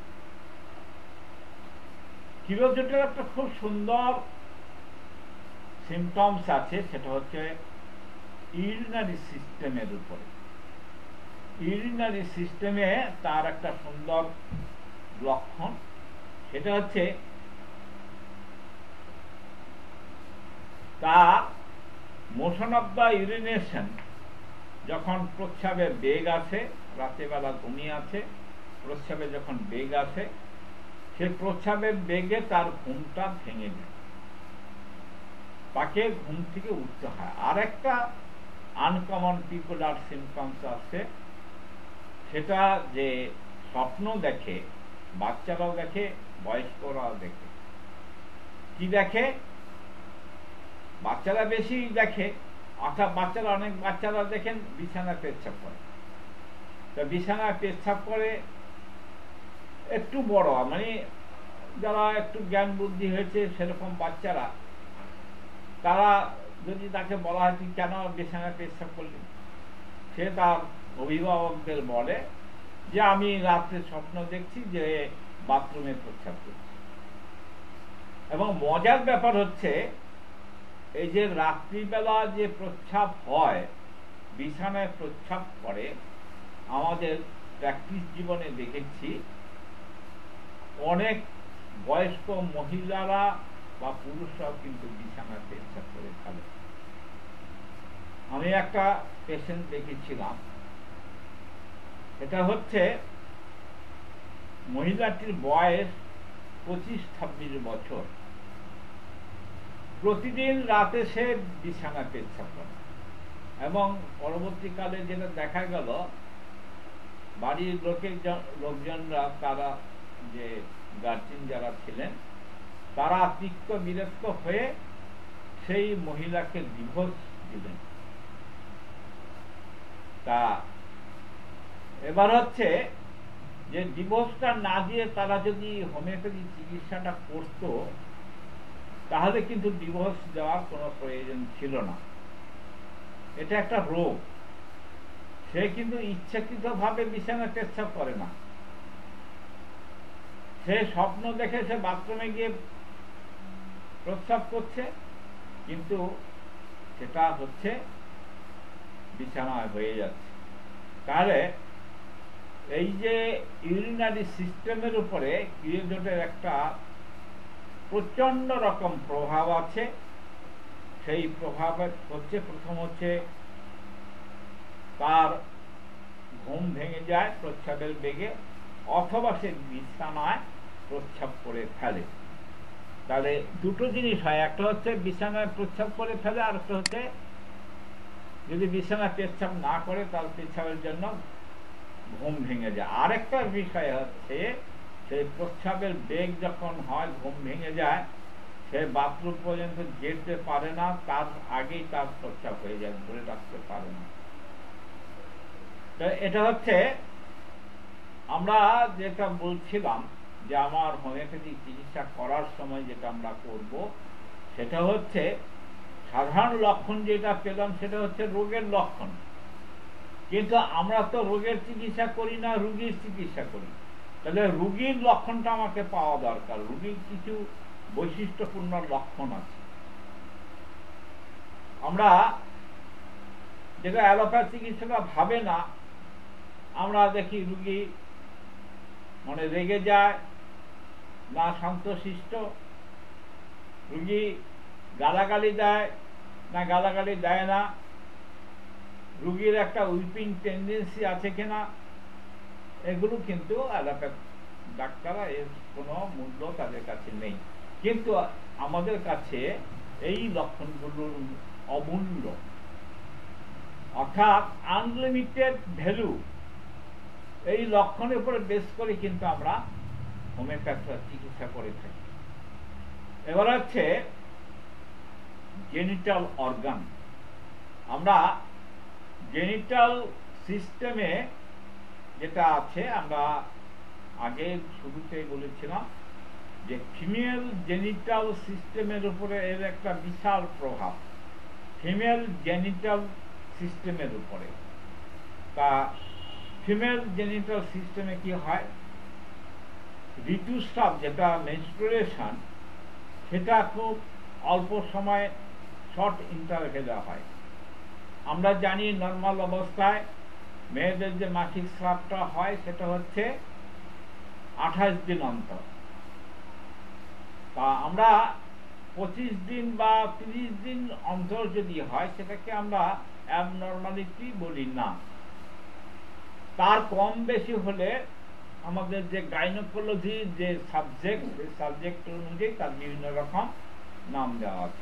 টিরোজেটের একটা খুব সুন্দর সিমটমস আছে, সেটা হচ্ছে ইউরিনারি সিস্টেমের উপরে। ইউরিনারি সিস্টেমে তার একটা সুন্দর লক্ষণ, সেটা হচ্ছে তার মোশন অফ দ্য ইউরিনেশন, যখন প্রস্রাবের বেগ আসে, রাত্রেবেলা ঘুমিয়ে আছে, প্রস্রাবে যখন বেগ আসে, সে প্রস্রাবের বেগে তার ঘুমটা ভেঙে যায়, তাকে ঘুম থেকে উঠতে হয়। আর একটা আনকমন পিকুলার সিমটমস আছে, সেটা যে স্বপ্ন দেখে, বাচ্চারাও দেখে, বয়স্করাও দেখে। কি দেখে? বাচ্চারা বেশি দেখে, অর্থাৎ বাচ্চারা অনেক বাচ্চারা দেখেন বিছানায় পেচ্ছাপ করে। তো বিছানায় পেচ্ছাপ করে একটু বড়, মানে যারা একটু জ্ঞান বুদ্ধি হয়েছে সেরকম বাচ্চারা, তারা যদি তাকে বলা হয় তুই কেন বিছানায় পেচ্ছাপ করলি, সে তার অভিভাবকদের বলে যে আমি রাত্রে স্বপ্ন দেখছি যে বাথরুমে প্রস্রাব করছি। এবং মজার ব্যাপার হচ্ছে এই যে রাত্রিবেলা যে প্রস্রাব হয়, বিছানায় প্রস্রাব করে, আমাদের প্র্যাকটিস জীবনে দেখেছি অনেক বয়স্ক মহিলারা বা পুরুষরাও কিন্তু বিছানায় পেচ্ছাপ করে ফেলে। আমি একটা পেশেন্ট দেখেছিলাম, এটা হচ্ছে মহিলাটির বয়স পঁচিশ ছাব্বিশ বছর, প্রতিদিন রাতে সে বিছানায় পেচ্ছাপ করে। এবং পরবর্তীকালে যেটা দেখা গেল, বাড়ির লোকের লোকজনরা, তারা যে গার্জিয়ান যারা ছিলেন, তারা তিক্ত বিরক্ত হয়ে সেই মহিলাকে ডিভোর্স দিলেন। তা এবার হচ্ছে যে ডিভোর্সটা না দিয়ে তারা যদি হোমিওপ্যাথি চিকিৎসাটা করত তাহলে কিন্তু ডিভোর্স দেওয়ার কোনো প্রয়োজন ছিল না। এটা একটা রোগ, সে কিন্তু ইচ্ছাকৃতভাবে বিছানায় পেচ্ছাপ করে না, সে স্বপ্ন দেখে সে বাথরুমে গিয়ে প্রস্রাব করছে, কিন্তু সেটা হচ্ছে বিছানায় হয়ে যাচ্ছে। তাহলে এই যে ইউরিনারি সিস্টেমের উপরে পিরিয়ডের একটা প্রচন্ড রকম প্রভাব আছে। সেই প্রভাব হচ্ছে, প্রথম হচ্ছে তার ঘুম ভেঙে যায় প্রস্রাবের বেগে, অথবা সে বিছানায় প্রস্রাব করে ফেলে। তাহলে দুটো জিনিস হয়, একটা হচ্ছে বিছানায় প্রস্রাব করে ফেলে, আর একটা হচ্ছে যদি বিছানায় পেচ্ছাপ না করে তার পেচ্ছাপের জন্য ঘুম ভেঙে যায়। আরেকটা বিষয় হচ্ছে সেই প্রস্রাবের বেগ যখন হয়, ঘুম ভেঙে যায়, সে বাথরুম পর্যন্ত যেতে পারে না, তার আগেই তার প্রস্রাব হয়ে যায়, ধরে রাখতে পারে না। তো এটা হচ্ছে আমরা যেটা বলছিলাম যে আমার হোমিওপ্যাথি চিকিৎসা করার সময় যেটা আমরা করব সেটা হচ্ছে সাধারণ লক্ষণ যেটা পেলাম সেটা হচ্ছে রোগের লক্ষণ, কিন্তু আমরা তো রোগের চিকিৎসা করি না, রোগীর চিকিৎসা করি। তাহলে রোগীর লক্ষণটা আমাকে পাওয়া দরকার, রোগীর কিছু বৈশিষ্ট্যপূর্ণ লক্ষণ আছে। আমরা যেটা অ্যালোপ্যাথি চিকিৎসাটা ভাবে না, আমরা দেখি রোগী মানে রেগে যায় না শান্তশিষ্ট, রোগী গালাগালি দেয় না গালাগালি দেয় না, রোগীর একটা উইপিং টেন্ডেন্সি আছে কিনা, এগুলো কিন্তু অ্যালোপ্যাথি ডাক্তাররা এর কোনো মূল্য তাদের কাছে নেই। কিন্তু আমাদের কাছে এই লক্ষণগুলোর অমূল্য, অর্থাৎ আনলিমিটেড ভ্যালু। এই লক্ষণের উপরে বেস করে কিন্তু আমরা হোমিওপ্যাথির চিকিৎসা করে থাকি। এবার হচ্ছে জেনিটাল অর্গান। আমরা জেনিটাল সিস্টেমে যেটা আছে, আমরা আগে শুরুতে বলেছিলাম যে ফিমেল জেনিটাল সিস্টেমের উপরে এর একটা বিশাল প্রভাব, ফিমেল জেনিটাল সিস্টেমের উপরে। তা ফিমেল জেনিটাল সিস্টেমে কি হয়, ঋতুস্রাব যেটা মেনস্ট্রুয়েশন, সেটা খুব অল্প সময় শর্ট ইন্টারভেলে হয়। আমরা জানি নর্মাল অবস্থায় মেয়েদের যে মাসিক স্রাবটা হয় সেটা হচ্ছে আঠাশ দিন অন্তর। তা আমরা পঁচিশ দিন বা তিরিশ দিন অন্তর যদি হয় সেটাকে আমরা অ্যাবনর্মালিটি বলি না। তার কম বেশি হলে আমাদের যে গাইনোকোলজি যে সাবজেক্ট, সেই সাবজেক্ট অনুযায়ী তার বিভিন্ন রকম নাম দেওয়া আছে।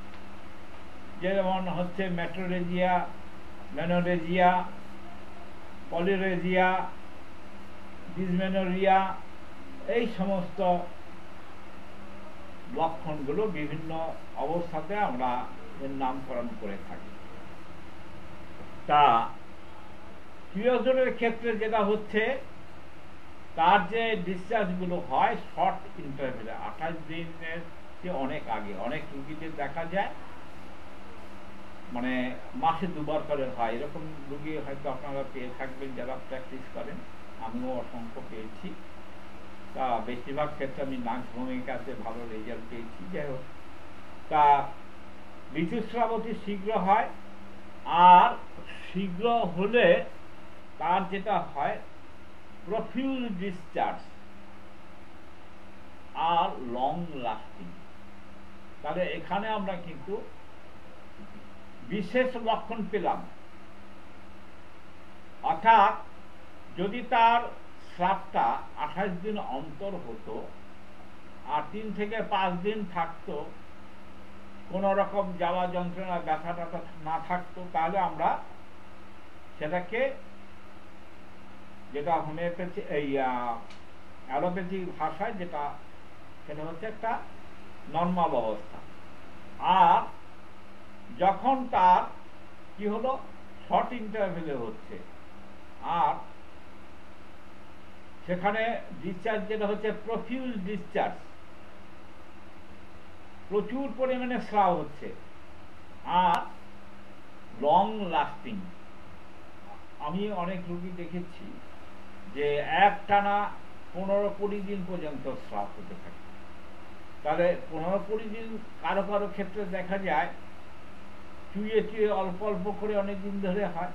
যেমন হচ্ছে মেট্রোরেজিয়া, মেনোরেজিয়া, পলিরেজিয়া, ডিসমেনোরিয়া, এই সমস্ত লক্ষণগুলো বিভিন্ন অবস্থাতে আমরা এর নামকরণ করে থাকি। তা পিরিয়ডের ক্ষেত্রে যেটা হচ্ছে, তার যে ডিসচার্জগুলো হয় শর্ট ইন্টারভেলে, আঠাশ দিনের চেয়ে অনেক আগে। অনেক রুগীদের দেখা যায় মানে মাসে দুবার করে হয়, এরকম রুগী হয়তো আপনারা পেয়ে থাকবেন যারা প্র্যাকটিস করেন, আমিও অসংখ্য পেয়েছি। তা বেশিরভাগ ক্ষেত্রে আমি নার্স ভূমিকাতে ভালো রেজাল্ট পেয়েছি। যাই হোক, তা ঋতুস্রাব অতি শীঘ্র হয়, আর শীঘ্র হলে তার যেটা হয় প্রফিউজ ডিসচার্জ আর লং লাস্টিং। তাহলে এখানে আমরা কিন্তু বিশেষ লক্ষণ পেলাম, অর্থাৎ যদি তার স্রাবটা আঠাশ দিন অন্তর হতো আর তিন থেকে পাঁচ দিন থাকতো, কোন রকম জ্বালা যন্ত্রণা ব্যথা ট্যাথা না থাকতো, তাহলে আমরা সেটাকে যেটা হোমিওপ্যাথি এই অ্যালোপ্যাথিক ভাষায় যেটা সেটা হচ্ছে একটা নর্মাল অবস্থা। আর যখন তার কি হলো শর্ট ইন্টারভেলে হচ্ছে আর সেখানে ডিসচার্জ যেটা হচ্ছে প্রফিউজ ডিসচার্জ, প্রচুর পরিমাণে স্রাব হচ্ছে আর লং লাস্টিং। আমি অনেক রোগী দেখেছি যে এক টানা পনেরো কুড়ি দিন পর্যন্ত স্রাব হতে থাকে। তাহলে পনেরো কুড়ি দিন কারো কারো ক্ষেত্রে দেখা যায় চুইয়ে চুইয়ে অল্প অল্প করে অনেক দিন ধরে হয়।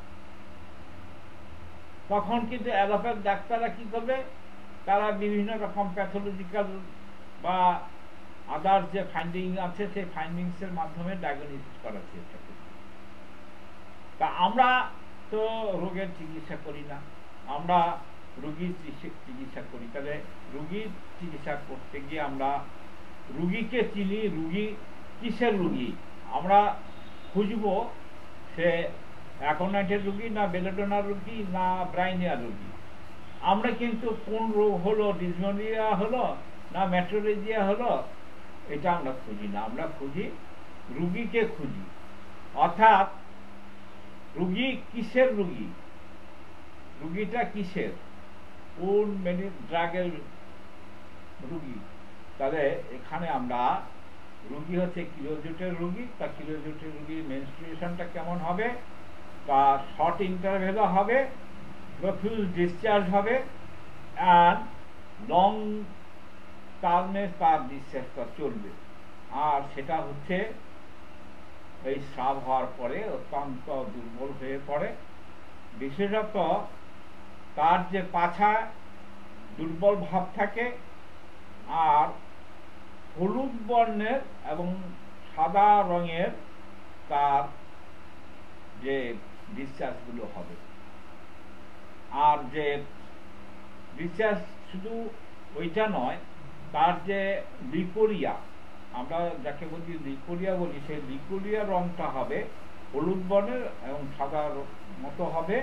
তখন কিন্তু অ্যালোপ্যাথ ডাক্তাররা কি করবে, তারা বিভিন্ন রকম প্যাথোলজিক্যাল বা আদার্স যে ফাইন্ডিং আছে সেই ফাইন্ডিংসের মাধ্যমে ডায়াগনোসিস করার চেষ্টা করি। তা আমরা তো রোগের চিকিৎসা করি না, আমরা রোগীর চিকিৎসা করি। তাহলে রোগীর চিকিৎসা করতে গিয়ে আমরা রুগীকে চিনি, রুগী কিসের রুগী আমরা খুঁজবো, সে অ্যাকোনাইটের রুগী না বেলেডোনার রুগী না ব্রাইনিয়া রুগী। আমরা কিন্তু কোন রোগ হলো, ডিসমেনোরিয়া হলো না মেট্রোলেজিয়া হলো, এটা আমরা খুঁজি না। আমরা খুঁজি রুগীকে খুঁজি, অর্থাৎ রুগী কিসের রুগী, রুগীটা কিসের, কোন মেডি ড্রাগের রুগী। তাহলে এখানে আমরা রুগী হচ্ছে কিলোজুটের রুগী, তা কিলোজুটের রুগীর মেনস্ট্রুয়েশনটা কেমন হবে, তার শর্ট ইন্টারভেলও হবে, প্রফিউজ ডিসচার্জ হবে, অ্যান্ড লং টার্মে তার ডিসচার্জটা চলবে। আর সেটা হচ্ছে এই স্রাব হওয়ার পরে অত্যন্ত দুর্বল হয়ে পড়ে। বিশেষত তার যে পাছা দুর্বল ভাব থাকে আর হলুদ বর্ণের এবং সাদা রঙের তার যে ডিসচার্জগুলো হবে। আর যে ডিসচার্জ শুধু ওইটা নয়, তার যে লিকোরিয়া, আমরা যাকে বলি লিকোরিয়া বলি, সেই লিকোরিয়া রংটা হবে হলুদ বর্ণের এবং সাদা মতো হবে।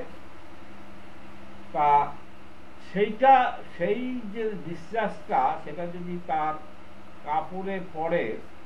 তা সেইটা সেই যে ডিসচার্জটা সেটা যদি তার কাপড়ে পড়ে,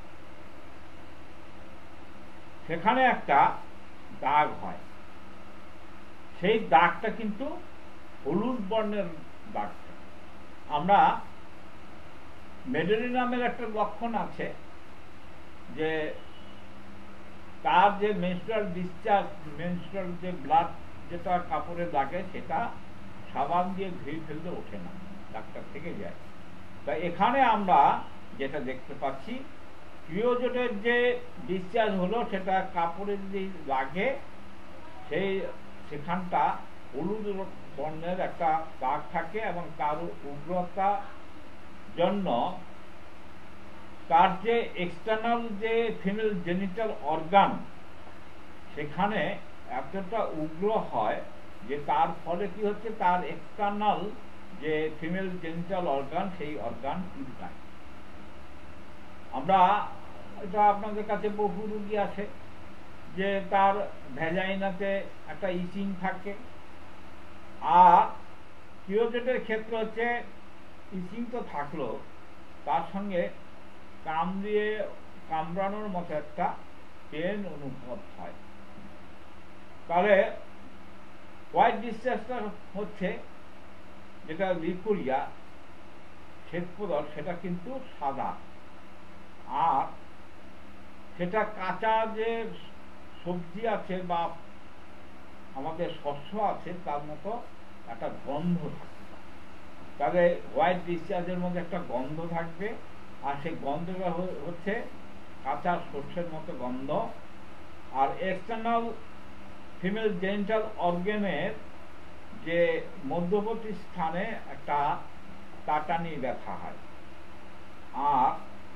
সেখানে একটা দাগ হয়, সেই দাগটা কিন্তু হলুদ বর্ণের দাগটা। আমরা মেডেলি নামের একটা লক্ষণ আছে যে তার যে মেনস্ট্রুয়াল ডিসচার্জ, মেনস্ট্রুয়াল যে ব্লাড যেটা কাপড়ে লাগে সেটা সাবান দিয়ে ধুয়ে ফেলতে ওঠে না, দাগটা থেকে যায়। তাই এখানে আমরা যেটা দেখতে পাচ্ছি, ক্রিওজোটের যে ডিসচার্জ হলো সেটা কাপড়ে যদি লাগে সেই সেখানটা হলুদ বর্ণের একটা দাগ থাকে এবং তার উগ্রতা জন্য তার যে এক্সটার্নাল যে ফিমেল জেনিটাল অর্গান সেখানে এতটা উগ্র হয় যে তার ফলে কি হচ্ছে, তার এক্সটার্নাল যে ফিমেল জেনিটাল অর্গান সেই অর্গান চুলকায়। আমরা এটা আপনাদের কাছে বহু রুগী আছে যে তার ভ্যাজাইনাতে একটা ইচিং থাকে, আর কিওজেটের ক্ষেত্রে হচ্ছে ইচিং তো থাকলো, তার সঙ্গে কামড়িয়ে কামড়ানোর মতো একটা পেন অনুভব হয়। তাহলে হোয়াইট ডিসচার্জটা হচ্ছে যেটা লিকোরিয়া শ্বেতপদর, সেটা কিন্তু সাদা, আর সেটা কাঁচা যে সবজি আছে বা আমাদের শস্য আছে তার মতো একটা গন্ধ থাকবে। তাহলে হোয়াইট ডিসচার্জের মধ্যে একটা গন্ধ থাকবে, আর সেই গন্ধটা হচ্ছে কাঁচা সর্ষের মতো গন্ধ। আর এক্সটার্নাল ফিমেল জেনিটাল অর্গানের যে মধ্যবর্তী স্থানে একটা টাটানি ব্যথা হয়, আর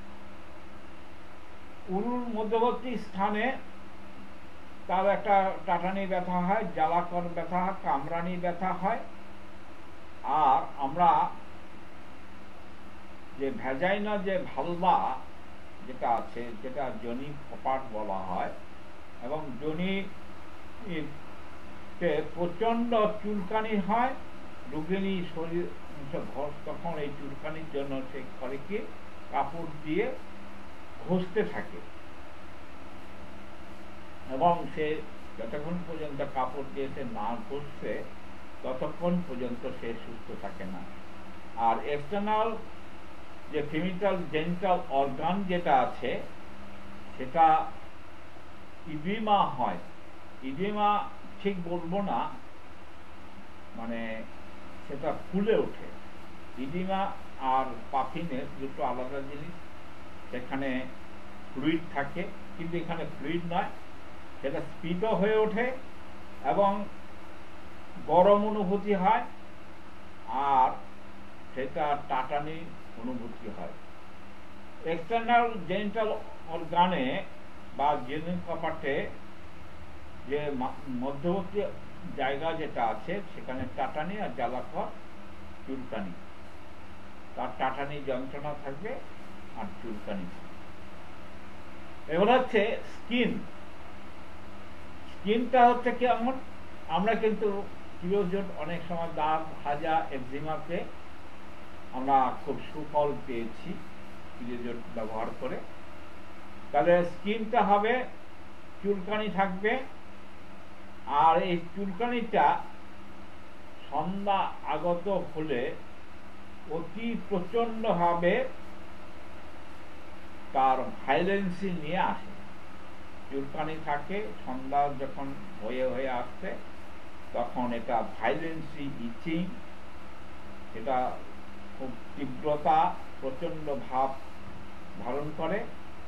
উরুর মধ্যবর্তী স্থানে তার একটা টাটানি ব্যথা হয়, জ্বালাকর ব্যথা, কামরানি ব্যথা হয়। আর আমরা যে ভ্যাজাইনা যে ভালভা যেটা আছে, যেটা যোনি কপাট বলা হয়, এবং যোনিতে প্রচন্ড চুলকানি হয়, রোগিণী শরীর তখন এই চুলকানির জন্য সে করে কি কাপড় দিয়ে ঘষতে থাকে, এবং সে যতক্ষণ পর্যন্ত কাপড় দিয়ে সে না ঘষছে ততক্ষণ পর্যন্ত সে সুস্থ থাকে না। আর এক্সটার্নাল যে ফিমিটাল জেনিটাল অর্গান যেটা আছে সেটা ইডিমা হয়। ইডিমা ঠিক বলবো না, মানে সেটা ফুলে ওঠে। ইডিমা আর পাফিনেস দুটো আলাদা জিনিস। সেখানে ফ্লুইড থাকে, কিন্তু এখানে ফ্লুইড নয়, সেটা স্পিডও হয়ে ওঠে এবং গরম অনুভূতি হয়, আর সেটা টাটানি অনুভূতি হয়। এক্সটার্নাল জেনিটাল অর্গানে বা জেনিক কপাটে যে মধ্যবর্তী জায়গা যেটা আছে সেখানে টাটানি আর জ্বালাকর চুলকানি, তার টাটানি যন্ত্রণা থাকবে আর চুলকানি থাকবে। এবার হচ্ছে স্কিন। স্কিনটা হচ্ছে কি, এমন আমরা কিন্তু চিরোজোট অনেক সময় দাগ, হাজা, একজিমাতে আমরা খুব সুফল পেয়েছি চিরোজোট ব্যবহার করে। তাহলে স্কিনটা হবে চুলকানি থাকবে, আর এই চুলকানিটা সন্ধ্যা আগত হলে অতি প্রচন্ডভাবে তার ভাইলেন্সি নিয়ে আসে। চুলকানি থাকে সন্ধ্যা যখন হয়ে হয়ে আসছে, তখন এটা ভাইলেন্সি, ইচিং, এটা খুব তীব্রতা, প্রচন্ড ভাব ধারণ করে।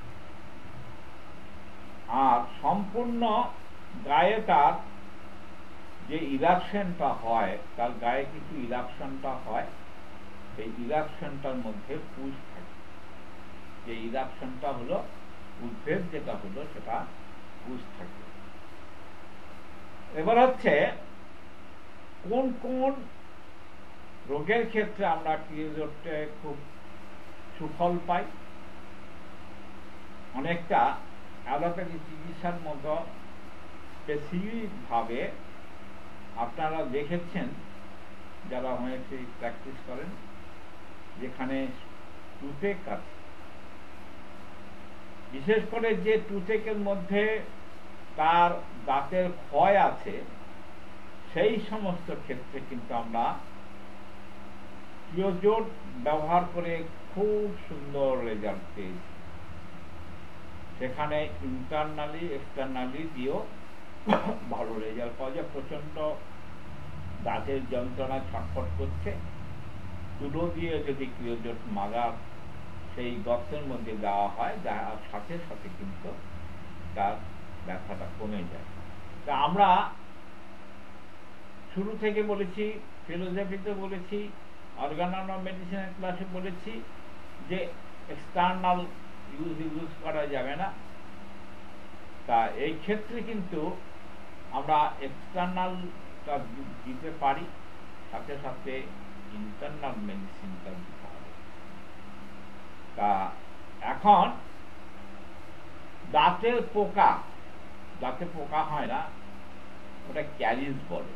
আর সম্পূর্ণ গায়ে তার যে ইরাকশনটা হয়, তার গায়ে কিছু ইরাকশনটা হয়, সেই ইরাকশনটার মধ্যে পুষ থাকে। যে ইরাকশনটা হলো উদ্ভেদ, যেটা হলো সেটা পুষ থাকে। এবার হচ্ছে কোন কোন রোগের ক্ষেত্রে আমরা ক্রিয়োজোটে খুব সুফল পাই। অনেকটা অ্যালোপ্যাথি চিকিৎসার মতো স্পেসিফিক ভাবে আপনারা দেখেছেন যারা হোমিওপ্যাথি প্র্যাকটিস করেন, যেখানে টুথেক আছে, বিশেষ করে যে টুথেকের মধ্যে তার দাঁতের ক্ষয় আছে, সেই সমস্ত ক্ষেত্রে কিন্তু আমরা ক্রিয়োজোট ব্যবহার করে খুব সুন্দর রেজাল্ট পেয়েছি। সেখানে ইন্টারনালি এক্সটার্নালি দিয়েও ভালো রেজাল্ট পাওয়া যায়। প্রচন্ড দাঁতের যন্ত্রণা ছটফট করছে, তুলো দিয়ে যদি ক্রিয়োজোট মাগার সেই গর্তের মধ্যে দেওয়া হয়, যার সাথে সাথে কিন্তু তার ব্যথাটা কমে যায়। তা আমরা শুরু থেকে বলেছি, ফিলোসফিতে বলেছি, অর্গান মেডিসিনের ক্লাসে বলেছি যে এক্সটার্নাল ইউজ ইউজ করা যাবে না। তা এই ক্ষেত্রে কিন্তু আমরা এক্সটার্নালটা দিতে পারি, সাথে সাথে ইন্টারনাল মেডিসিনটা দিতে হবে। তা এখন দাঁতের পোকা, দাঁতে পোকা হয় না, ওটা ক্যারিজ বলে।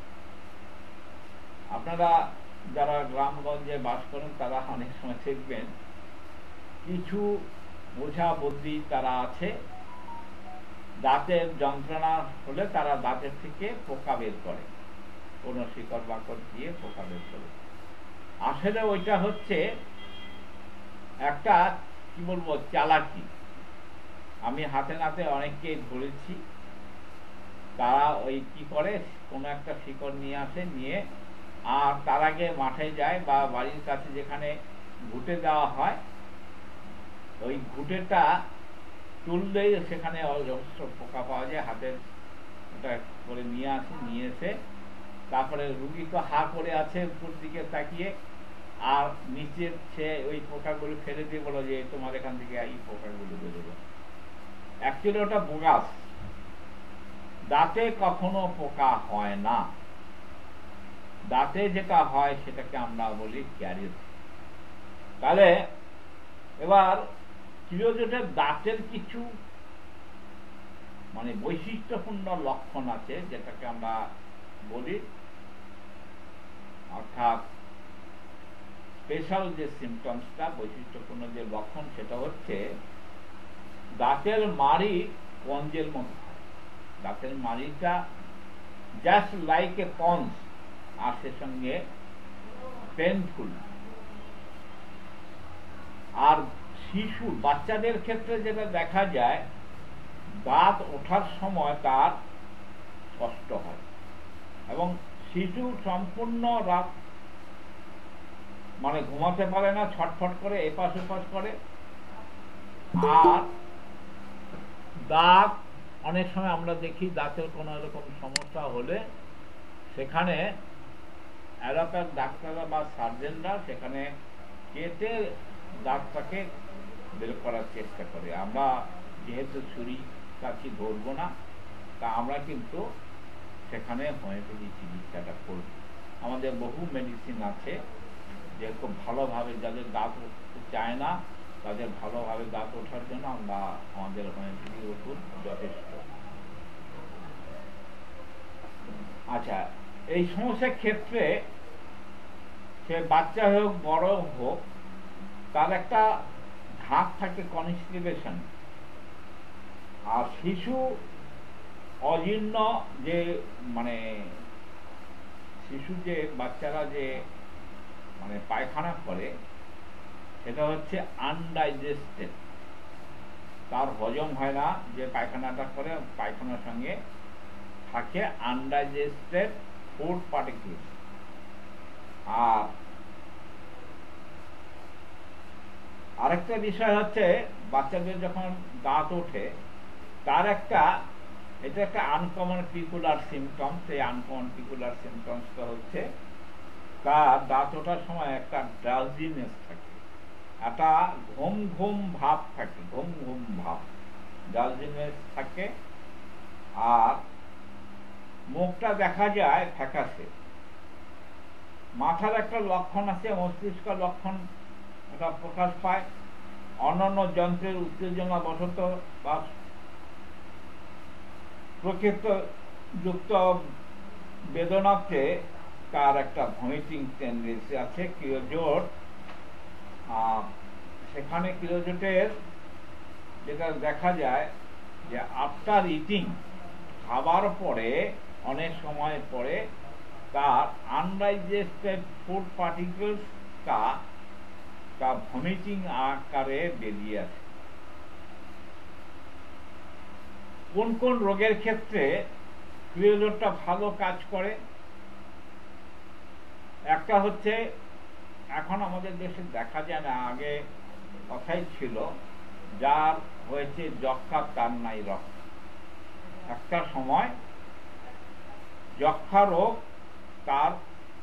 আপনারা যারা গ্রামগঞ্জে বাস করেন তারা অনেক সময় দেখবেন কিছু বোঝা বুদ্ধি তারা আছে, দাঁতের যন্ত্রণা হলে তারা দাঁতের থেকে পোকা বের করে, কোন শিকড় বাকড় দিয়ে পোকা বের করে। আসলে ওইটা হচ্ছে একটা কি বলবো চালাকি। আমি হাতে নাতে অনেককে ধরেছি, তারা ওই কি করে, কোনো একটা শিকড় নিয়ে আসে, নিয়ে আর তার আগে মাঠে যায় বা বাড়ির কাছে যেখানে ঘুটে দেওয়া হয়, ওই ঘুটেটা তুললেই সেখানে অজস্র পোকা পাওয়া যায়। হাতের ওটা করে নিয়ে আসে, নিয়ে এসে তারপরে রুগী তো হা করে আছে উপর দিকে তাকিয়ে, আর নিচের সে ওই পোকাগুলো ফেলে দিয়ে বলো যে তোমার এখান থেকে এই পোকাগুলো বেরোবে। অ্যাকচুয়ালি ওটা বোগাস। দাঁতে কখনো পোকা হয় না, দাঁতে যেটা হয় সেটাকে আমরা বলি ক্যারিজ। তাহলে এবার ক্রিয়োজোটের দাঁতের কিছু মানে বৈশিষ্ট্যপূর্ণ লক্ষণ আছে, যেটাকে আমরা বলি, অর্থাৎ স্পেশাল যে সিমটমসটা, বৈশিষ্ট্যপূর্ণ যে লক্ষণ, সেটা হচ্ছে দাঁতের মাড়ি স্পঞ্জের মতো হয়। দাঁতের মাড়িটা জাস্ট লাইক এ স্পঞ্জ, আর সে সঙ্গে পেনফুল, আর শিশু বাচ্চাদের ক্ষেত্রে যেটা দেখা যায়, দাঁত ওঠার সময় তার কষ্ট হয় এবং শিশু সম্পূর্ণ রাত মানে ঘুমাতে পারে না, ছটফট করে এপাশ ওপাশ করে। আর দাঁত অনেক সময় আমরা দেখি দাঁতের কোনো এরকম সমস্যা হলে সেখানে অ্যালোপ্যাথ ডাক্তাররা বা সার্জেনরা সেখানে কেটে দাঁতটাকে বের করার চেষ্টা করে। আমরা যেহেতু ছুরি কাছি ধরবো না, তা আমরা কিন্তু সেখানে হোমিওপ্যাথি চিকিৎসাটা করব। আমাদের বহু মেডিসিন আছে যে খুব ভালোভাবে যাদের দাঁত উঠতে চায় না তাদের ভালোভাবে দাঁত ওঠার জন্য আমরা আমাদের হোমিওপ্যাথি ওষুধ যথেষ্ট। আচ্ছা, এই সমস্যার ক্ষেত্রে সে বাচ্চা হোক বড় হোক, তার একটা ধাপ থাকে কনস্টিপেশন। আর শিশু অজীর্ণ যে মানে শিশু যে বাচ্চারা যে মানে পায়খানা করে সেটা হচ্ছে আনডাইজেস্টেড, তার হজম হয় না। যে পায়খানাটা করে পায়খানার সঙ্গে থাকে আনডাইজেস্টেড ফুড পার্টিকেলস। আর আরেকটা বিষয় হচ্ছে বাচ্চাদের যখন দাঁত ওঠে তার একটা এটা একটা আনকমন পিকুলার সিমটমস। সেই আনকমন পিকুলার সিমটমসটা হচ্ছে তার দাঁত ওঠার সময় একটা ড্রাউজিনেস থাকে, একটা ঘুম ঘুম ভাব থাকে, ঘুম ঘুম ভাব ড্রাউজিনেস থাকে। আর মুখটা দেখা যায় ফ্যাকাশে। মাথার একটা লক্ষণ আছে, মস্তিষ্ক লক্ষণ এটা প্রকাশ পায়। অন্যান্য যন্ত্রের উত্তেজনা বশত বা প্রকৃত যুক্ত বেদনাতে তার একটা ভমিটিং টেন্ডেন্সি আছে। ক্রিয়োজোট, সেখানে ক্রিয়োজোটের যেটা দেখা যায় যে আফটার ইটিং, খাবার পরে অনেক সময় পরে তার আনডাইজেস্টেড ফুড পার্টিকেলসটা তা ভমিটিং আকারে বেরিয়ে আসে। কোন কোন রোগের ক্ষেত্রে ক্রিয়োজোটটা ভালো কাজ করে? একটা হচ্ছে এখন আমাদের দেশে দেখা যায় না, আগে কথাই ছিল যার হয়েছে যক্ষা তার নাই রক্ত। একটা সময় যক্ষা রোগ তার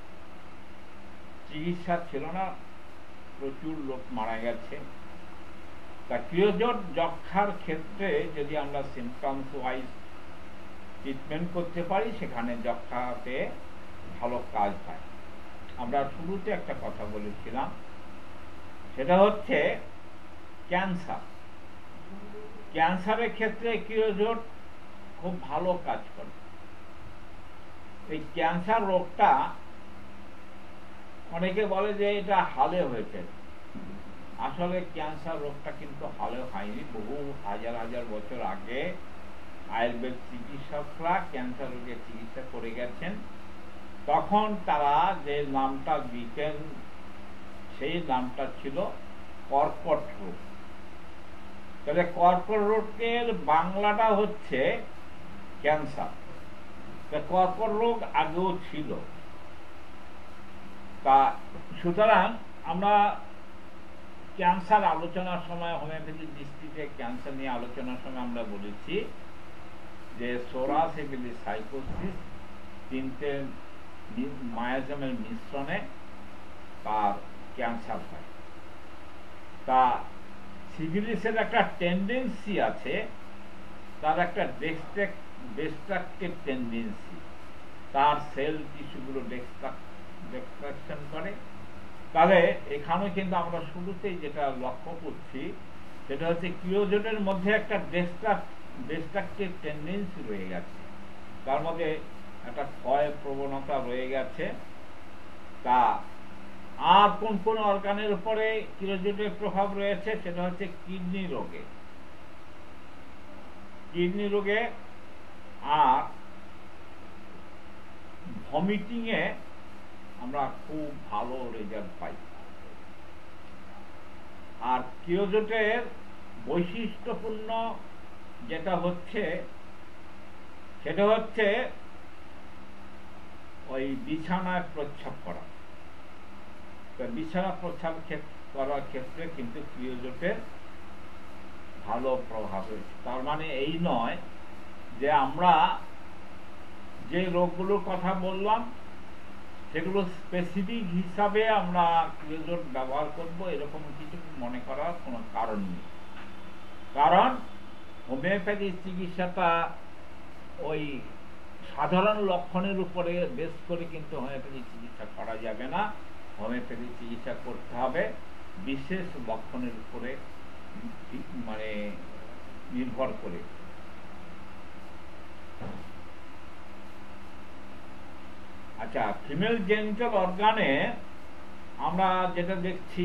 চিকিৎসা ছিল না, প্রচুর লোক মারা গেছে। তা ক্রিয়োজোট যক্ষার ক্ষেত্রে যদি আমরা সিমটমস ওয়াইজ ট্রিটমেন্ট করতে পারি সেখানে যক্ষাতে ভালো কাজ হয়। আমরা শুরুতে একটা কথা বলেছিলাম, সেটা হচ্ছে ক্যান্সার। ক্যান্সারের ক্ষেত্রে ক্রিয়োজোট খুব ভালো কাজ করে। এই ক্যান্সার রোগটা অনেকে বলে যে এটা হালে হয়েছে। আসলে ক্যান্সার রোগটা কিন্তু হালে হয়নি। বহু হাজার হাজার বছর আগে আয়ুর্বেদ চিকিৎসকরা ক্যান্সার রোগের চিকিৎসা করে গেছেন। তখন তারা যে নামটা দিতেন সেই নামটা ছিল কর্কট রোগ। তাহলে কর্কট রোগের বাংলাটা হচ্ছে ক্যান্সার। কর্কট রোগ আগেও ছিল। তা সুতরাং আমরা ক্যান্সার আলোচনার সময় হোমিওপ্যাথি দৃষ্টিতে ক্যান্সার নিয়ে আলোচনার সময় আমরা বলেছি যে সোরাস সিফিলিস সাইকোসিস তিনটে মায়াজমের মিশ্রণে তার ক্যান্সার হয়। তা সিফিলিসের একটা টেন্ডেন্সি আছে, তার একটা ডিস্ট্রাকটিভ টেন্ডেন্সি, তার সেল টিস্যুগুলো ডিস্ট্রাকশন করে। তাহলে এখানে কিন্তু আমরা শুরুতেই যেটা লক্ষ্য করছি সেটা হচ্ছে ক্রিয়োজোটের মধ্যে একটা ডিস্ট্রাকটিভ টেন্ডেন্সি রয়ে গেছে, তার মধ্যে একটা ক্ষয় প্রবণতা রয়ে গেছে। তা আর কোন কোন অর্গানের উপরে ক্রিয়োজোটের প্রভাব রয়েছে সেটা হচ্ছে কিডনি রোগে। কিডনি রোগে আর ভমিটিং এ আমরা খুব ভালো রেজাল্ট পাই। আর ক্রিওজোটের বৈশিষ্ট্যপূর্ণ যেটা হচ্ছে সেটা হচ্ছে ওই বিছানায় প্রস্রাব করা। তো বিছানা প্রস্রাব করার ক্ষেত্রে কিন্তু ক্রিওজোটের ভালো প্রভাব রয়েছে। তার মানে এই নয় যে আমরা যে রোগগুলোর কথা বললাম সেগুলো স্পেসিফিক হিসাবে আমরা ক্রিওজোট ব্যবহার করব এরকম কিছু মনে করার কোনো কারণ নেই। কারণ হোমিওপ্যাথি চিকিৎসাটা ওই সাধারণ লক্ষণের উপরে বেস করে কিন্তু হোমিওপ্যাথি চিকিৎসা করা যাবে না। হোমিওপ্যাথি চিকিৎসা করতে হবে বিশেষ লক্ষণের উপরে মানে নির্ভর করে। আচ্ছা, ফিমেল জেনিটাল অর্গানে আমরা যেটা দেখছি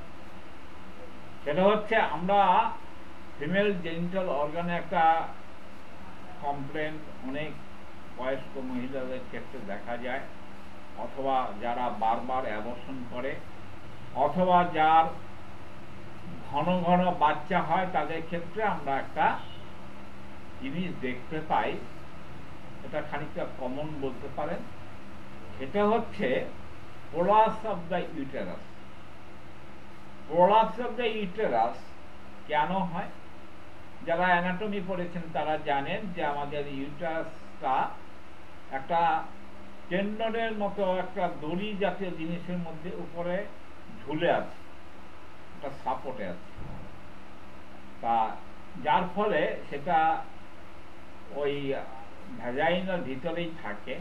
সেটা হচ্ছে আমরা ফিমেল জেনিটাল অর্গানে একটা কমপ্লেন অনেক বয়স্ক মহিলাদের ক্ষেত্রে দেখা যায়, অথবা যারা বারবার অ্যাবর্শন করে, অথবা যার ঘন ঘন বাচ্চা হয় তাদের ক্ষেত্রে আমরা একটা জিনিস দেখতে পাই, এটা খানিকটা কমন বলতে পারেন। সেটা হচ্ছে prolapse of the uterus. Prolapse of the uterus কেন হয়? যারা অ্যানাটমি পড়েছেন তারা জানেন যে আমাদের ইউটেরাসটা একটা টেন্ডনের মতো একটা দড়ি জাতীয় জিনিসের মধ্যে উপরে ঝুলে আছে, একটা সাপোর্টে আছে। তা যার ফলে সেটা ওই ভ্যাজাইনার ভিতরেই থাকে,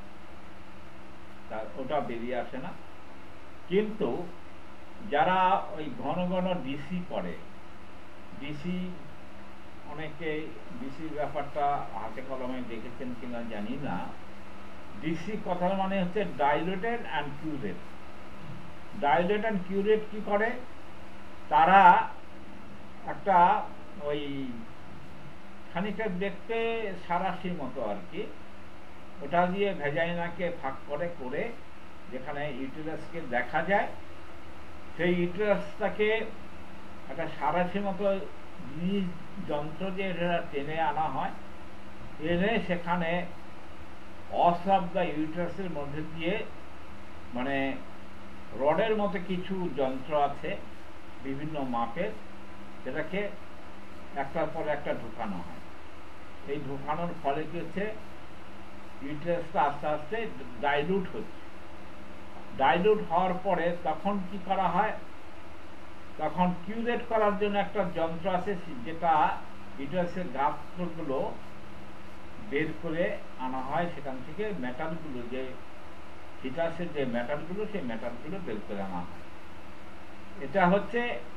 ওটা বেরিয়ে আসে না। কিন্তু যারা ওই ঘন ঘন ডিসি করে, ডিসি অনেকে ডিসির ব্যাপারটা হাতে কলমে দেখেছেন কিনা জানি না। ডিসি কথার মানে হচ্ছে dilated and curette. Dilate and curette কি করে? তারা একটা ওই খানিকটা দেখতে সারাশির মতো আর কি, ওটা দিয়ে ভ্যাজাইনাকে ফাঁক করে করে যেখানে ইউটেরাসকে দেখা যায়, সেই ইউটেরাসটাকে একটা সারাশির মতো জিনিস যন্ত্র দিয়ে টেনে আনা হয়, এনে সেখানে অস অফ দ্য ইউটেরাসের মধ্যে দিয়ে মানে রডের মতো কিছু যন্ত্র আছে বিভিন্ন মাপের, সেটাকে একটার পর একটা ঢুকানো হয়। এই ঢুকানোর ফলে কি হচ্ছে, ইউটেরাসটা আস্তে আস্তে ডাইলুট হচ্ছে। ডাইলুট হওয়ার পরে তখন কি করা হয়, তখন কিউরেট করার জন্য একটা যন্ত্র আছে যেটা ইউটেরাসের গাছগুলো বের করে আনা হয়, সেখান থেকে মেটালগুলো, যে ফিটাসের যে মেটালগুলো সেই মেটালগুলো বের করে আনা হয়। এটা হচ্ছে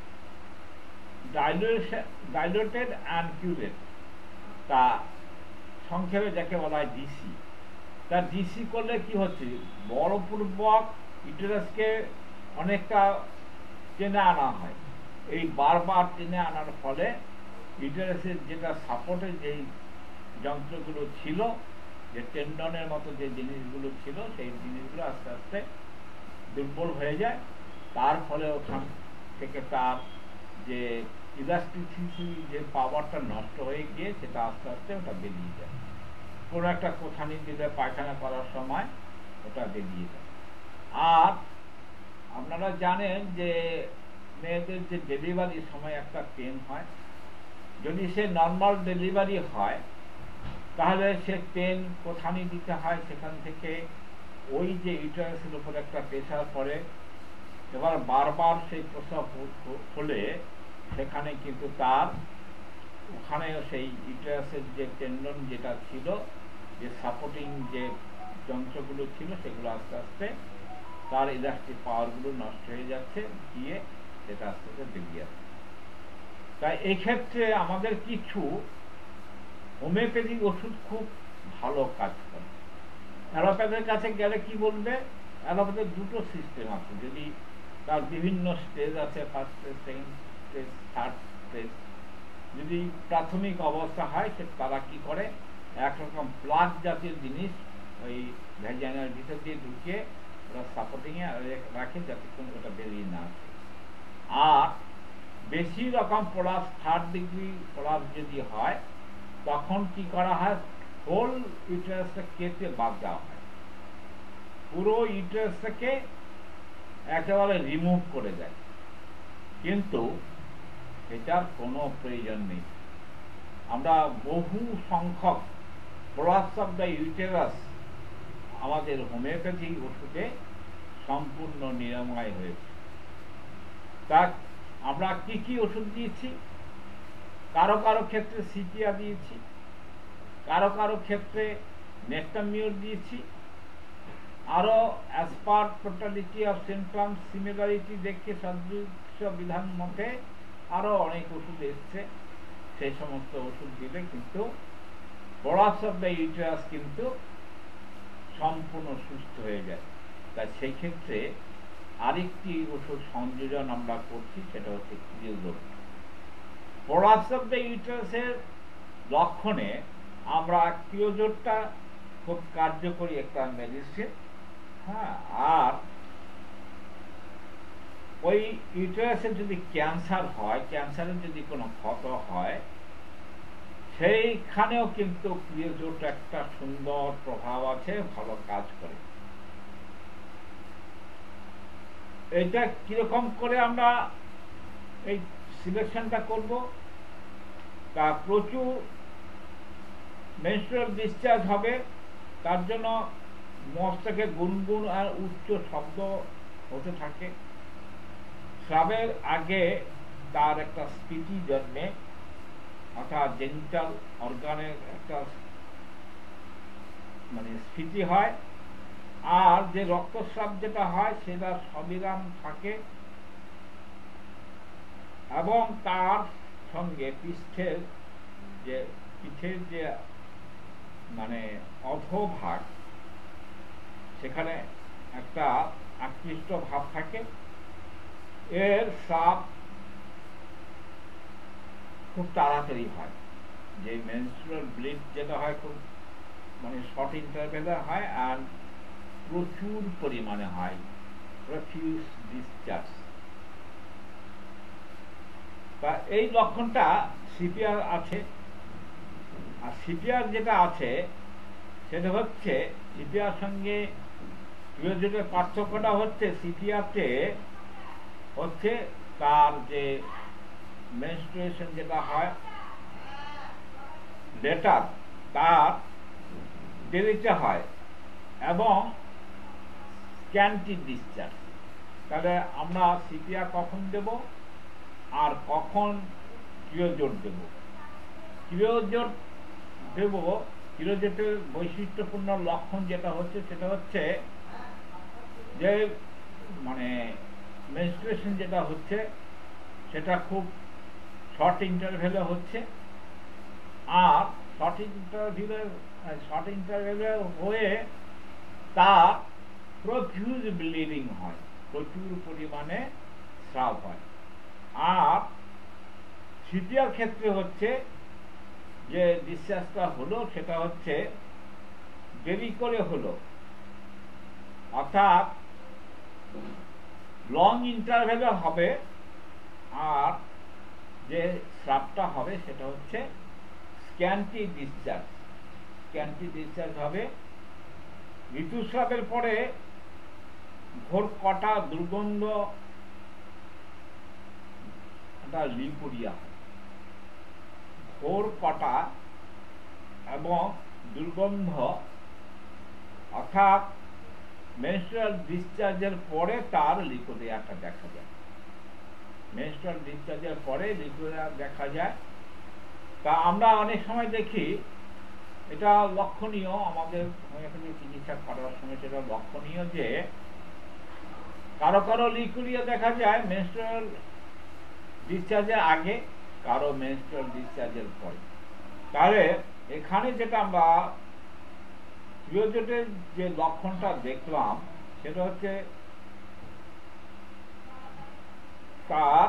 ডাইলুটেড অ্যান্ড কিউরেট, তা সংক্ষেপে যাকে বলা হয় ডিসি। তা ডিসি করলে কি হচ্ছে, বড়পূর্বক ইউটেরাসকে অনেকটা টেনে আনা হয়। এই বারবার টেনে আনার ফলে ইউটেরাসের যেটা সাপোর্টের যেই যন্ত্রগুলো ছিল, যে টেন্ডনের মতো যে জিনিসগুলো ছিল, সেই জিনিসগুলো আস্তে আস্তে দুর্বল হয়ে যায়। তার ফলে ওখান থেকে তার যে ইলাস্টিসিটি যে পাওয়ারটা নষ্ট হয়ে গিয়ে সেটা আস্তে আস্তে ওটা বেরিয়ে যায়। কোনো একটা কোথানি দিলে পায়খানা করার সময় ওটা বেরিয়ে যায়। আর আপনারা জানেন যে মেয়েদের যে ডেলিভারির সময় একটা পেন হয়, যদি সে নর্মাল ডেলিভারি হয় তাহলে সে পেন কোথানি দিতে হয়, সেখান থেকে ওই যে ইউটেরাসের উপর একটা প্রেশার পড়ে, এবার বারবার সেই প্রসব হলে সেখানে কিন্তু তার ওখানে সেই ইউটেরাসের যে টেন্ডন যেটা ছিল, যে সাপোর্টিং যে যন্ত্রগুলো ছিল, সেগুলো আস্তে আস্তে তার ইলাস্টিক পাওয়ারগুলো নষ্ট হয়ে যাচ্ছে, গিয়ে সেটা আস্তে আস্তে বেরিয়ে আসছে। তাই এক্ষেত্রে আমাদের কিছু হোমিওপ্যাথিক ওষুধ খুব ভালো কাজ করে। অ্যালোপ্যাথের কাছে গেলে কি বলবে, অ্যালোপ্যাথের দুটো সিস্টেম আছে, যদি তার বিভিন্ন স্টেজ আছে, first stage, second stage, third stage. যদি প্রাথমিক অবস্থা হয় সে তারা কি করে, একরকম প্লাগ জাতীয় জিনিস ওই ভ্যাজাইনার ভিতর দিয়ে ঢুকিয়ে ওরা সাপোর্টিংয়ে রাখে যাতে কোনো ওটা বেরিয়ে না আসে। আর বেশি রকম প্লাস থার্ড ডিগ্রি প্লাস যদি হয় তখন কি করা হয়, হোল ইউটেরাসটা কেটে বাদ দেওয়া হয়, পুরো ইউটেরাসটাকে একেবারে রিমুভ করে দেয়। কিন্তু এটার কোনো প্রয়োজন নেই। আমরা বহু সংখ্যক প্রলাপস অফ দ্য ইউটেরাস আমাদের হোমিওপ্যাথি ওষুধে সম্পূর্ণ নিরাময় হয়েছে। তা আমরা কি কি ওষুধ দিয়েছি, কারো কারো ক্ষেত্রে সিপিয়া দিয়েছি, কারো কারো ক্ষেত্রে নেস্টামিউর দিয়েছি, আরও as per totality of symptoms similarity দেখে সদৃশ্য বিধান মতে আরও অনেক ওষুধ এসছে। সেই সমস্ত ওষুধ দিলে কিন্তু প্রলাপস অফ দ্য ইউটেরাস কিন্তু সম্পূর্ণ সুস্থ হয়ে যায়। তাই সেই ক্ষেত্রে আরেকটি ওষুধ সংযোজন আমরা করছি, সেটা হচ্ছে ক্রিওজোট। প্রলাপস অফ দ্য ইউটেরাসের লক্ষণে আমরা ক্রিওজোটটা খুব কার্যকরী একটা মেডিসিন। হ্যাঁ, আর ওই ইউটেরাসের যদি ক্যান্সার হয়, ক্যান্সারের যদি কোনো ক্ষত হয়, সেইখানেও কিন্তু ক্রিওজোট একটা সুন্দর প্রভাব আছে, ভালো কাজ করে। এইটা কিরকম করে আমরা এই সিলেকশনটা করব, তা প্রচুর মেনস্ট্রুয়াল ডিসচার্জ হবে, তার জন্য মস্তকে গুনগুন আর উচ্চ শব্দ হতে থাকে। স্রাবের আগে তার একটা স্ফীতি জন্মে, অর্থাৎ জেনিটাল অর্গানের একটা মানে স্ফীতি হয়, আর যে রক্তস্রাব যেটা হয় সেটা সবিরাম থাকে, এবং তার সঙ্গে পৃষ্ঠের যে পিঠের যে মানে অধোভাগ সেখানে একটা আকৃষ্ট ভাব থাকে। এর স্রাব খুব তাড়াতাড়ি হয়, যে মেনস্ট্রুয়াল ব্লিড যেটা হয় খুব মানে শর্ট ইন্টারভেলে হয়, আর প্রচুর পরিমাণে হয়, প্রফিউজ ডিসচার্জ। তা এই লক্ষণটা সিপিআর আছে। আর সিপিআর যেটা আছে সেটা হচ্ছে, সিপিআর সঙ্গে ক্রিওজোটের পার্থক্যটা হচ্ছে, সিপিআরতে হচ্ছে তার যে মেনস্ট্রুয়েশন যেটা হয় লেটার তার দেরিতে হয় এবং স্ক্যান্টি ডিসচার্জ। তাহলে আমরা সিপিআর কখন দেব আর কখন ক্রিওজোট দেব? ক্রিওজোট দেব, ক্রিওজোটের বৈশিষ্ট্যপূর্ণ লক্ষণ যেটা হচ্ছে সেটা হচ্ছে যে মানে মেনস্ট্রুয়েশন যেটা হচ্ছে সেটা খুব শর্ট ইন্টারভেলে হচ্ছে, আর শর্ট ইন্টারভেলে শর্ট ইন্টারভেলে হয়ে তা প্রফিউজ ব্লিডিং হয়, প্রচুর পরিমাণে স্রাব হয়। আর সিপিআর ক্ষেত্রে হচ্ছে যে ডিসচার্জটা হলো সেটা হচ্ছে দেরি করে হলো, অর্থাৎ লং ইন্টারভেলে হবে, আর যে স্রাবটা হবে সেটা হচ্ছে স্ক্যান্টি ডিসচার্জ। স্ক্যান্টি ডিসচার্জ হবে। ঋতুস্রাবের পরে ঘোর কটা দুর্গন্ধ একটা লিউকোরিয়া, ঘোর কটা এবং দুর্গন্ধ, অর্থাৎ মেনস্ট্রুয়াল ডিসচার্জের পরে তার লিউকোরিয়াটা দেখা যায়। মেনস্ট্রুয়াল ডিসচার্জের পরে লিউকোরিয়া দেখা যায়। তা আমরা অনেক সময় দেখি, এটা লক্ষণীয়, আমাদের হোমিওপ্যাথি চিকিৎসা করার সময় সেটা লক্ষণীয় যে কারো কারো লিউকোরিয়া দেখা যায় মেনস্ট্রুয়াল ডিসচার্জের আগে, কারো মেনস্ট্রুয়াল ডিসচার্জের পরে। তাহলে এখানে যেটা আমরা ক্রিওজোটের যে লক্ষণটা দেখলাম সেটা হচ্ছে তার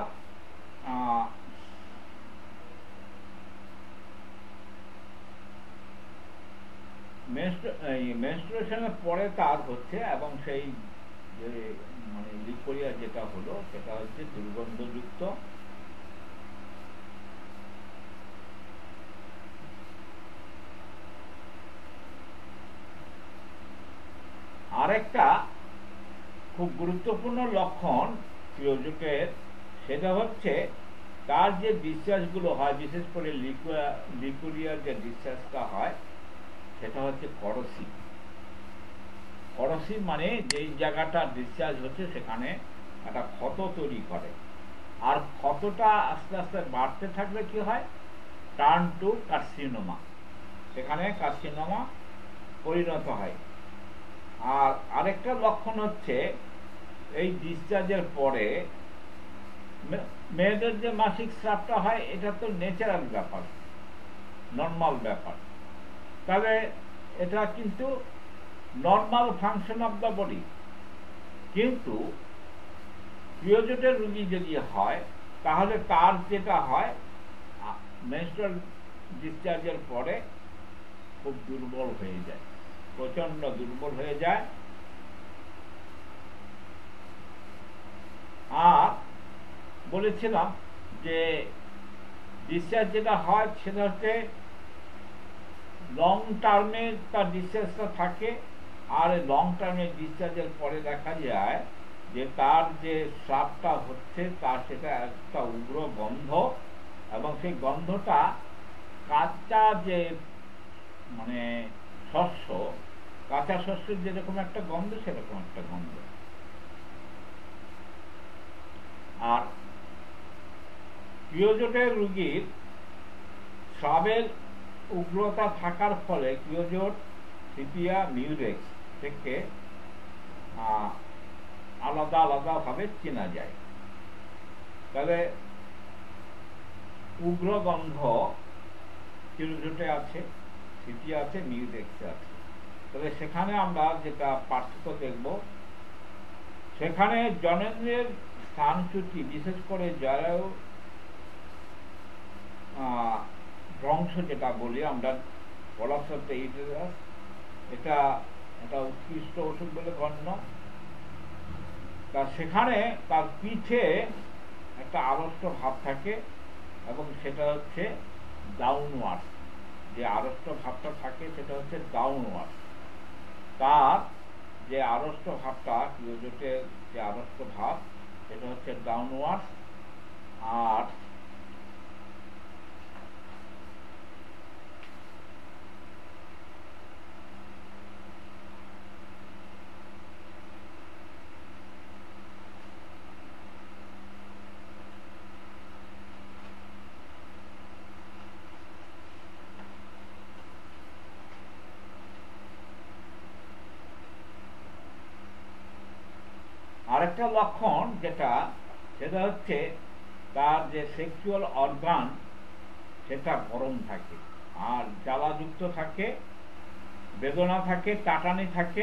মেনস্ট্রুয়েশনের পরে তার হচ্ছে, এবং সেই যে মানে লিউকোরিয়া যেটা হলো সেটা হচ্ছে দুর্গন্ধযুক্ত আরেকটা খুব গুরুত্বপূর্ণ লক্ষণ পিরিয়ডের, সেটা হচ্ছে তার যে ডিসচার্জগুলো হয়, বিশেষ করে লিকুরিয়ার যে ডিসচার্জটা হয় সেটা হচ্ছে করসিভ। করসিভ মানে যেই জায়গাটা ডিসচার্জ হচ্ছে সেখানে একটা ক্ষত তৈরি করে, আর ক্ষতটা আস্তে আস্তে বাড়তে থাকলে কি হয়, টার্ন টু কার্সিনোমা, সেখানে কার্সিনোমা পরিণত হয়। আর আরেকটা লক্ষণ হচ্ছে এই ডিসচার্জের পরে মেয়েদের যে মাসিক স্রাবটা হয় এটা তো ন্যাচারাল ব্যাপার, নর্মাল ব্যাপার, তবে এটা কিন্তু normal function of the body. কিন্তু পিরিয়ডের রোগী যদি হয় তাহলে তার যেটা হয় মেনস্ট্রুয়াল ডিসচার্জের পরে খুব দুর্বল হয়ে যায়, প্রচন্ড দুর্বল হয়ে যায়। আর বলেছিলাম যে ডিসচার্জ যেটা হয় সেটা হচ্ছে লং টার্মে তার ডিসচার্জটা থাকে, আর লং টার্মে ডিসচার্জের পরে দেখা যায় যে তার যে স্রাবটা হচ্ছে তার সেটা একটা উগ্র গন্ধ, এবং সেই গন্ধটা কাঁচা যে মানে শস্য, কাঁচা শস্যের যেরকম একটা গন্ধ সেরকম একটা গন্ধ। আর পিরিয়ডের রোগীর স্রাবের উগ্রতা থাকার ফলে পিরিয়ড সিপিয়া মিউরেক্স থেকে আলাদা আলাদাভাবে চেনা যায়। তবে উগ্র গন্ধ পিরিয়ডে আছে, সিপিয়া আছে, মিউরেক্সে আছে। তবে সেখানে আমরা যেটা পার্থক্য দেখব, সেখানে জননের স্থানচ্যুতি, বিশেষ করে জরায়ু ধ্বংস যেটা বলি আমরা, প্রলাপস অফ দ্য ইউটেরাস, এটা একটা উৎকৃষ্ট ওষুধ বলে গণ্য। তা সেখানে তার পিঠে একটা আড়ষ্ট ভাব থাকে, এবং সেটা হচ্ছে ডাউনওয়ার্ড, যে আড়ষ্ট ভাবটা থাকে সেটা হচ্ছে ডাউনওয়ার্ড। তার যে আড়ষ্ট ভাবটা, পিরিয়ডের যে আড়ষ্ট ভাব সেটা হচ্ছে ডাউনওয়ার্ড। আর আরেকটা লক্ষণ যেটা, সেটা হচ্ছে তার যে সেক্সুয়াল অর্গান সেটা গরম থাকে, আর জ্বালাযুক্ত থাকে, বেদনা থাকে, টাটানি থাকে।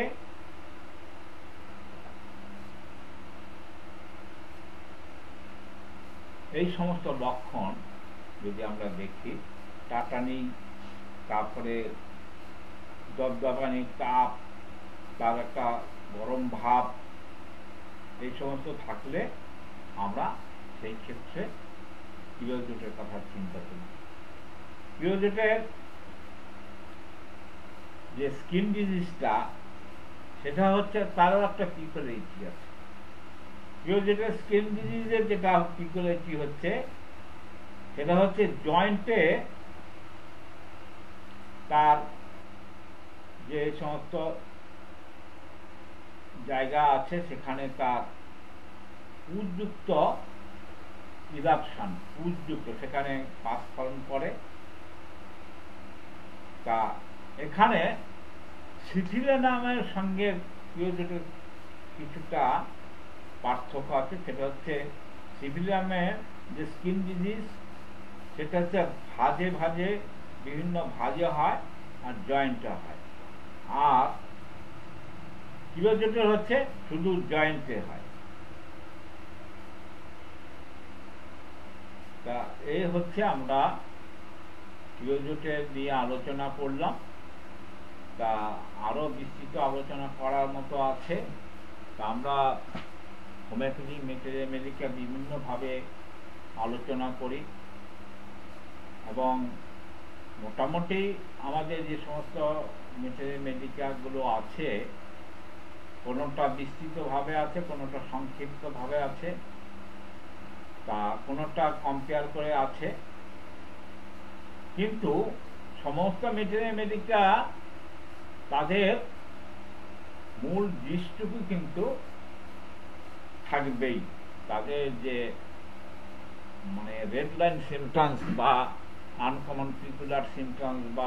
এই সমস্ত লক্ষণ যদি আমরা দেখি, টাটানি, তারপরে দপদপানি, তাপ, তার একটা গরম ভাব, এই সমস্ত থাকলে আমরা সেই ক্ষেত্রে পিরিয়ডের কথা চিন্তা করি। পিরিয়ডের যে স্কিন ডিজিজটা, সেটা হচ্ছে তারও একটা পিকুলারিটি আছে। পিরিয়ডের স্কিন ডিজিজের যেটা পিকুলারিটি হচ্ছে, সেটা হচ্ছে জয়েন্টে তার যে সমস্ত জায়গা আছে সেখানে তার পুজযুক্ত ইরাপশন, পুজযুক্ত সেখানে পাস্ফলন করে। তা এখানে সিথিলিয়ামের সঙ্গে পিরিয়ডের কিছুটা পার্থক্য আছে। সেটা হচ্ছে সিথিলিয়ামের যে স্কিন ডিজিজ সেটা হচ্ছে ভাজে ভাজে, বিভিন্ন ভাজে হয় আর জয়েন্টে হয়, আর পিরিয়ডের হচ্ছে শুধু জয়েন্টে হয়। তা এই হচ্ছে আমরা পিরিয়ডের নিয়ে আলোচনা করলাম। তা আরো বিস্তৃত আলোচনা করার মতো আছে। তা আমরা হোমিওপ্যাথি মেটেরিয়ামেডিকা বিভিন্নভাবে আলোচনা করি, এবং মোটামুটি আমাদের যে সমস্ত মেটেরিয়ামেডিকাগুলো আছে কোনোটা বিস্তৃতভাবে আছে, কোনোটা সংক্ষিপ্তভাবে আছে, তা কোনোটা কম্পেয়ার করে আছে। কিন্তু সমস্ত মেটেরিয়ামেডিকা তাদের মূল দৃষ্টিটুকু কিন্তু থাকবেই। তাদের যে মানে রেড লাইন সিমটমস বা আনকমন পিকুলার সিমটমস বা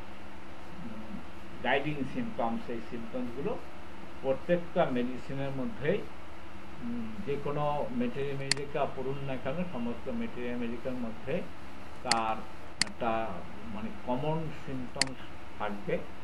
গাইডিং সিমটমস, এই সিমটমসগুলো প্রত্যেকটা মেডিসিনের মধ্যেই, যে কোনো মেটেরিয়ামেডিকা পড়ুন না কেন, সমস্ত মেটেরিয়ামেডিকার মধ্যে তার একটা মানে কমন সিমটমস থাকবে।